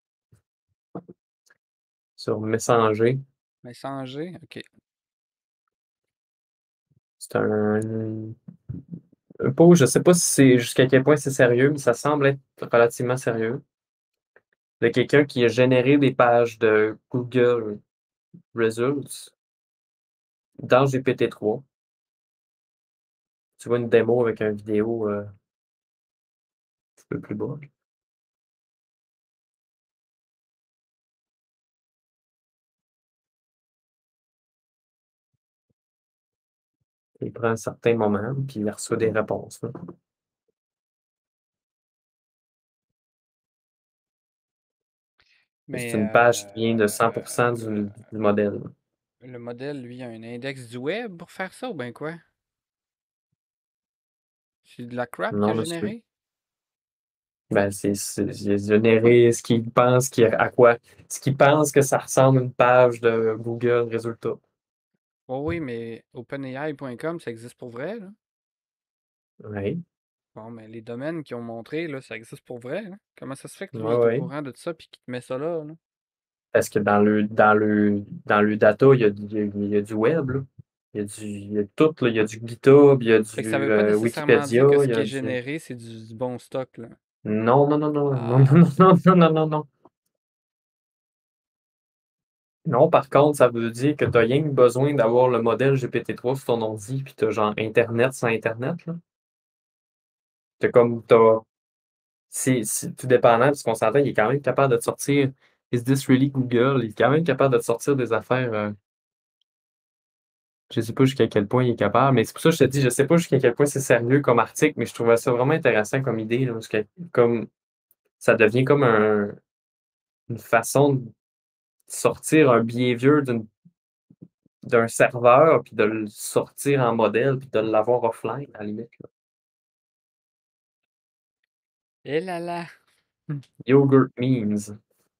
sur Messenger. Messager, ok. C'est un, un post, je sais pas si c'est jusqu'à quel point c'est sérieux, mais ça semble être relativement sérieux. De quelqu'un qui a généré des pages de Google Results dans G P T trois. Tu vois une démo avec une vidéo euh, un petit peu plus bas. Il prend un certain moment, puis il reçoit des réponses, là. C'est Mais une page qui vient de cent pour cent du, euh, du modèle, là. le modèle, lui, a un index du web pour faire ça ou ben quoi? C'est de la crap qu'il a Non, monsieur. généré? Ben, c'est c'est- il a généré ce qu'il pense qu'il à quoi. Ce qu'il pense que ça ressemble à une page de Google Résultats. Oh oui, mais OpenAI point com, ça existe pour vrai, là? Oui. Bon, mais les domaines qu'ils ont montrés, là, ça existe pour vrai, là. Comment ça se fait que lui, Oui, il est au oui. courant de tout ça puis qu'il te met ça là, là? Parce que dans le, dans le, dans le data, il y a, il y a- il y a du web, là. Il y a du, il y a tout, là. Il y a du GitHub, il y a Fait que ça du veut pas euh, nécessairement Wikipédia, dire que ce il y qui a est du... généré, c'est du, du bon stock, là. Non, non, non, non, non, non, Ah, non, non, non, non, non, non. Non, par contre, ça veut dire que tu n'as rien que besoin d'avoir le modèle G P T trois sur ton ordi, puis tu as genre Internet sans Internet, là. T'as comme, t'as, c'est, c'est tout dépendant, parce qu'on s'entend, il est quand même capable de te sortir. Is this really Google? Il est quand même capable de te sortir des affaires. euh, je sais pas jusqu'à quel point il est capable, mais c'est pour ça que je te dis, je sais pas jusqu'à quel point c'est sérieux comme article, mais je trouvais ça vraiment intéressant comme idée, là, parce que comme ça devient comme un- une façon de sortir un behavior d'une- d'un serveur, puis de le sortir en modèle, puis de l'avoir offline, à la limite, là. et là là. Yogurt memes.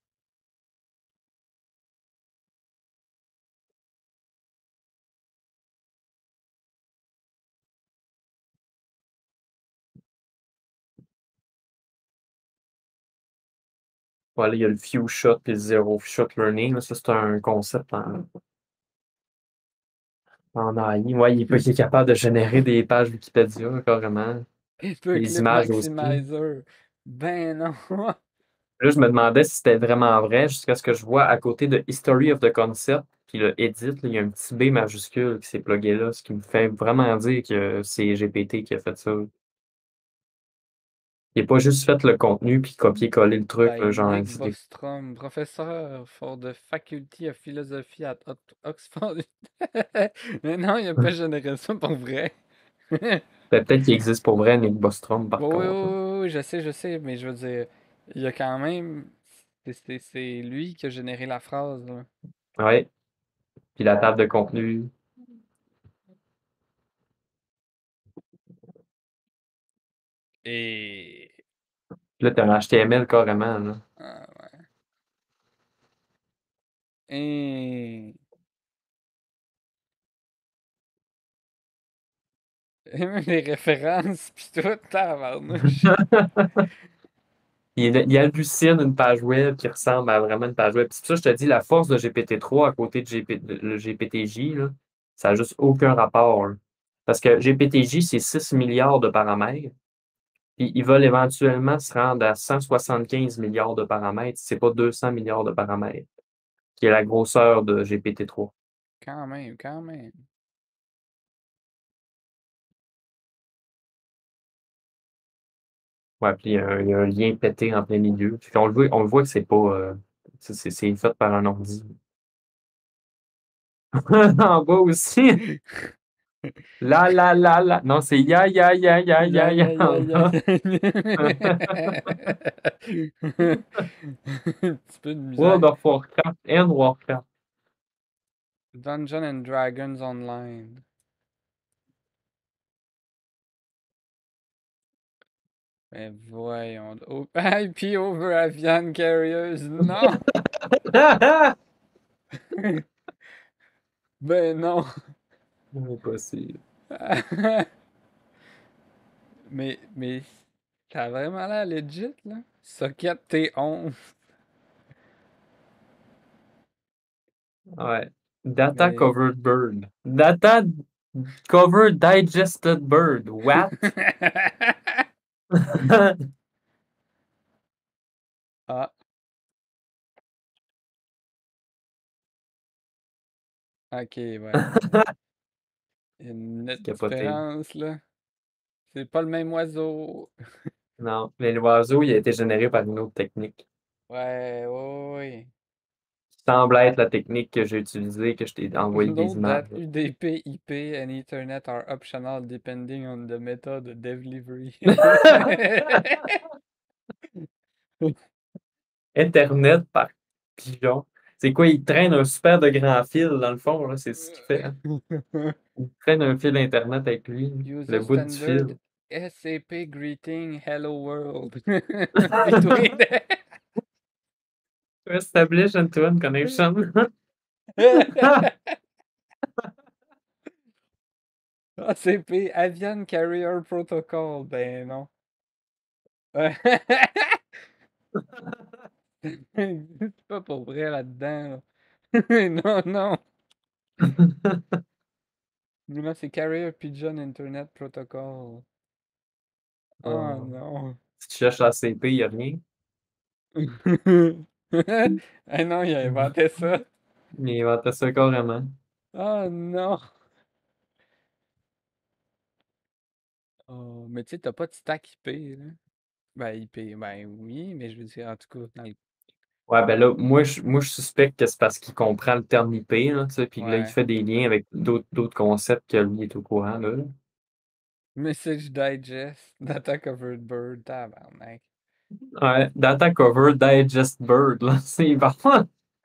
Voilà, il y a le few shot puis le zero shot learning, là. Ça, c'est un concept en, en A I. Ouais, il, peut- il est capable de générer des pages Wikipédia, carrément. Des Clip images aussi. Maximizer. Ben non. Là, je me demandais si c'était vraiment vrai, jusqu'à ce que je vois à côté de History of the Concept, puis le Edit, là, il y a un petit B majuscule qui s'est plugué là, ce qui me fait vraiment dire que c'est G P T qui a fait ça. Il n'a pas juste fait le contenu puis copier-coller le truc, By là, genre, Nick c'est des- Bostrom, professeur for the Faculty of Philosophy at Ox- Oxford. Mais non, il a pas généré ça pour vrai. ben, peut-être qu'il existe pour vrai, Nick Bostrom, par Oui, oui, contre, là. oui, oui, je sais, je sais, mais je veux dire, il y a quand même. C'est c'est- c'est lui qui a généré la phrase, là. Ouais. Puis la table de contenu. Et. Puis là, t'as un H T M L carrément, là. Ah, ouais. Et. Et même les références, pis tout, tabarnouche. Il, il hallucine une page web qui ressemble à vraiment une page web. C'est pour ça que je te dis, la force de G P T trois à côté de, G P, de- le G P T J, là, ça n'a juste aucun rapport, là. Parce que G P T J, c'est six milliards de paramètres. Puis ils veulent éventuellement se rendre à cent soixante-quinze milliards de paramètres. C'est pas deux cents milliards de paramètres, qui est la grosseur de G P T trois. Quand même, quand même. Ouais, puis il y, a un il y a un lien pété en plein milieu. Puis on le voit, on le voit que c'est pas. euh, c'est c'est- c'est fait par un ordi. En bas aussi. La la la la. Non, c'est ya ya ya ya ya Ya, ya ya, ya, en ya, bas. ya. Un petit peu de World misère. of Warcraft and Warcraft. Dungeons and Dragons Online. Mais voyons. donc. I P over Avian Carriers. Non! Ben non! Impossible. Mais, mais, t'as vraiment l'air legit, là? Socket T onze. Ouais. Data Mais. covered bird. Data covered digested bird. What? Ah, ok, ouais. Il y a une nette C'est capoté. différence, là. C'est pas le même oiseau. Non, mais l'oiseau, il a été généré par une autre technique. Ouais, ouais, ouais. Qui semble être la technique que j'ai utilisée, que je t'ai envoyé des Note images. that U D P, I P, and Ethernet are optional depending on the method of delivery. Internet par pigeon. C'est quoi? Il traîne un super de grand fil, dans le fond, là, c'est ce qu'il fait, hein. Il traîne un fil Internet avec lui, le User bout du fil. standard S A P greeting hello world. Between. Establish end-to-end connection. A C P Avian Carrier Protocol. Ben non. C'est pas pour vrai là-dedans, là. Non, non. Là, c'est Carrier Pigeon Internet Protocol. Oh Euh, non. si tu cherches la C P, il n'y a rien. Ah non, il a inventé ça. Il inventait ça carrément. Oh non. Oh, mais tu sais, t'as pas de stack I P, là. Ben, I P, ben oui, mais je veux dire, en tout cas, dans le... Ouais, ben là, moi, je, moi, je suspecte que c'est parce qu'il comprend le terme I P, là, tu sais, puis là, il Ouais. fait des liens avec d'autres d'autres concepts que lui est au courant, là. Message Digest, Data Covered Bird, tabarnak. Ouais, Data Cover Digest Bird, là, c'est parfois.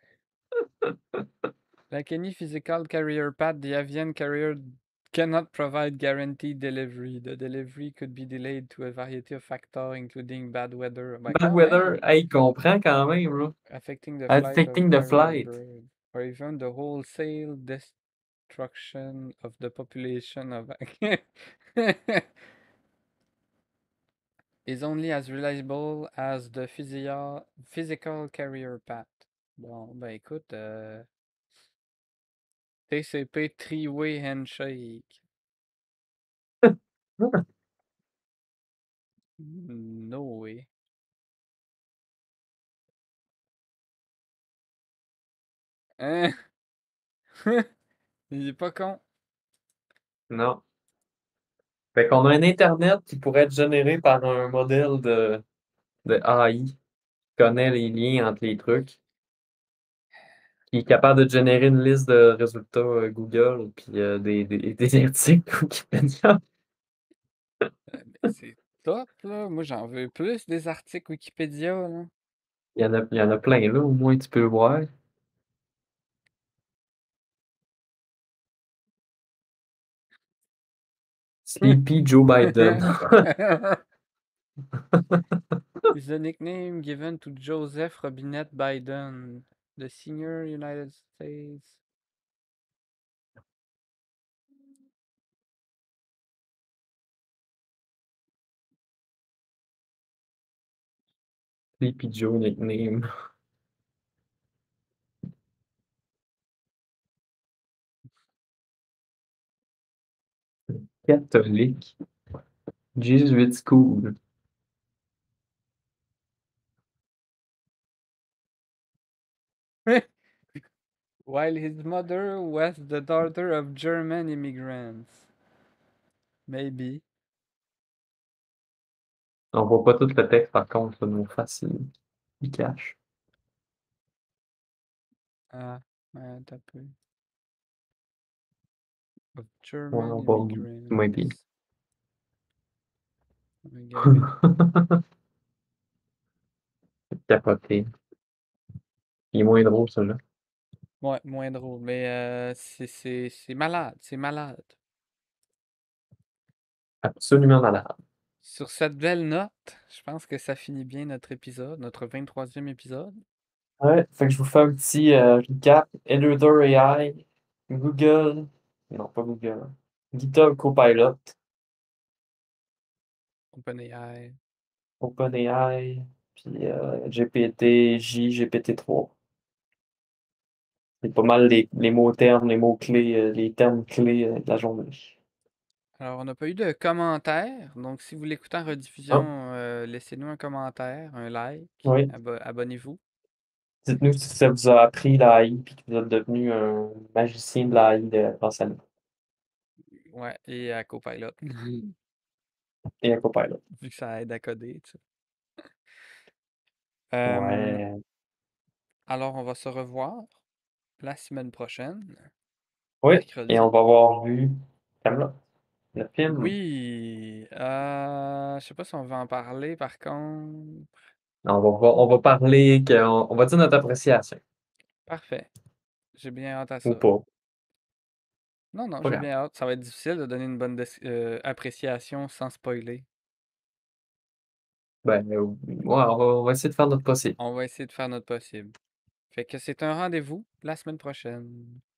Like any physical carrier path, the avian carrier cannot provide guaranteed delivery. The delivery could be delayed to a variety of factors, including bad weather. Ben, Bad quand Weather, même, hey, il comprend quand même, là. affecting the flight of Affecting the carrier flight. bird, or even the wholesale destruction of the population of is only as reliable as the physio- physical carrier path. Bon, ben écoute, euh, T C P Three-Way Handshake. No way. Hein? Il est pas con. Non. Fait qu'on a un Internet qui pourrait être généré par un modèle de, de A I qui connaît les liens entre les trucs, qui est capable de générer une liste de résultats euh, Google, puis euh, des, des, des articles Wikipédia. Euh, mais c'est top, là. Moi, j'en veux plus des articles Wikipédia, là. Il y en a, il y en a plein là, au moins tu peux le voir. Sleepy Joe Biden. Is the nickname given to Joseph Robinette Biden, the senior United States. Sleepy Joe nickname. Catholique. Jesuit School. While his mother was the daughter of German immigrants. Maybe. On voit pas tout le texte par contre, nos faces, il il cache. Ah, ouais, t'as peu. Of Ouais, German on voit moins bien. immigrants. Regardez. Capoté. Il est moins drôle, ça, là. Ouais, moins drôle, mais euh, c'est c'est- c'est malade, c'est malade. Absolument malade. Sur cette belle note, je pense que ça finit bien notre épisode, notre vingt-troisième épisode. Ouais, fait que je vous fais un petit euh, recap. Editor A I, Google, non pas Google, GitHub Copilot, OpenAI. OpenAI, puis euh, G P T, J, G P T trois. C'est pas mal les, les mots-termes, les mots-clés, euh, les termes clés euh, de la journée. Alors, on n'a pas eu de commentaires, donc si vous l'écoutez en rediffusion, Ah, euh, laissez-nous un commentaire, un like, oui. abo- abonnez-vous. Dites-nous si ça vous a appris l'A I puis que vous êtes devenu un magicien de l'A I de, grâce à nous. Ouais, et à Copilot, Et à Copilot. vu que ça aide à coder, tu sais. Euh, Ouais. alors, on va se revoir la semaine prochaine, Oui. Et on mercredi. va avoir vu Camelot, le film. Oui, euh, je sais pas si on va en parler par contre. On va, voir- on va parler, que- on, on va dire notre appréciation. Parfait, j'ai bien hâte à Ou ça. pas. Non, non, Pas j'ai grave. bien hâte. Ça va être difficile de donner une bonne des- euh, appréciation sans spoiler. Ben, euh, ouais, on va, on va essayer de faire notre possible. On va essayer de faire notre possible. Fait que c'est un rendez-vous la semaine prochaine.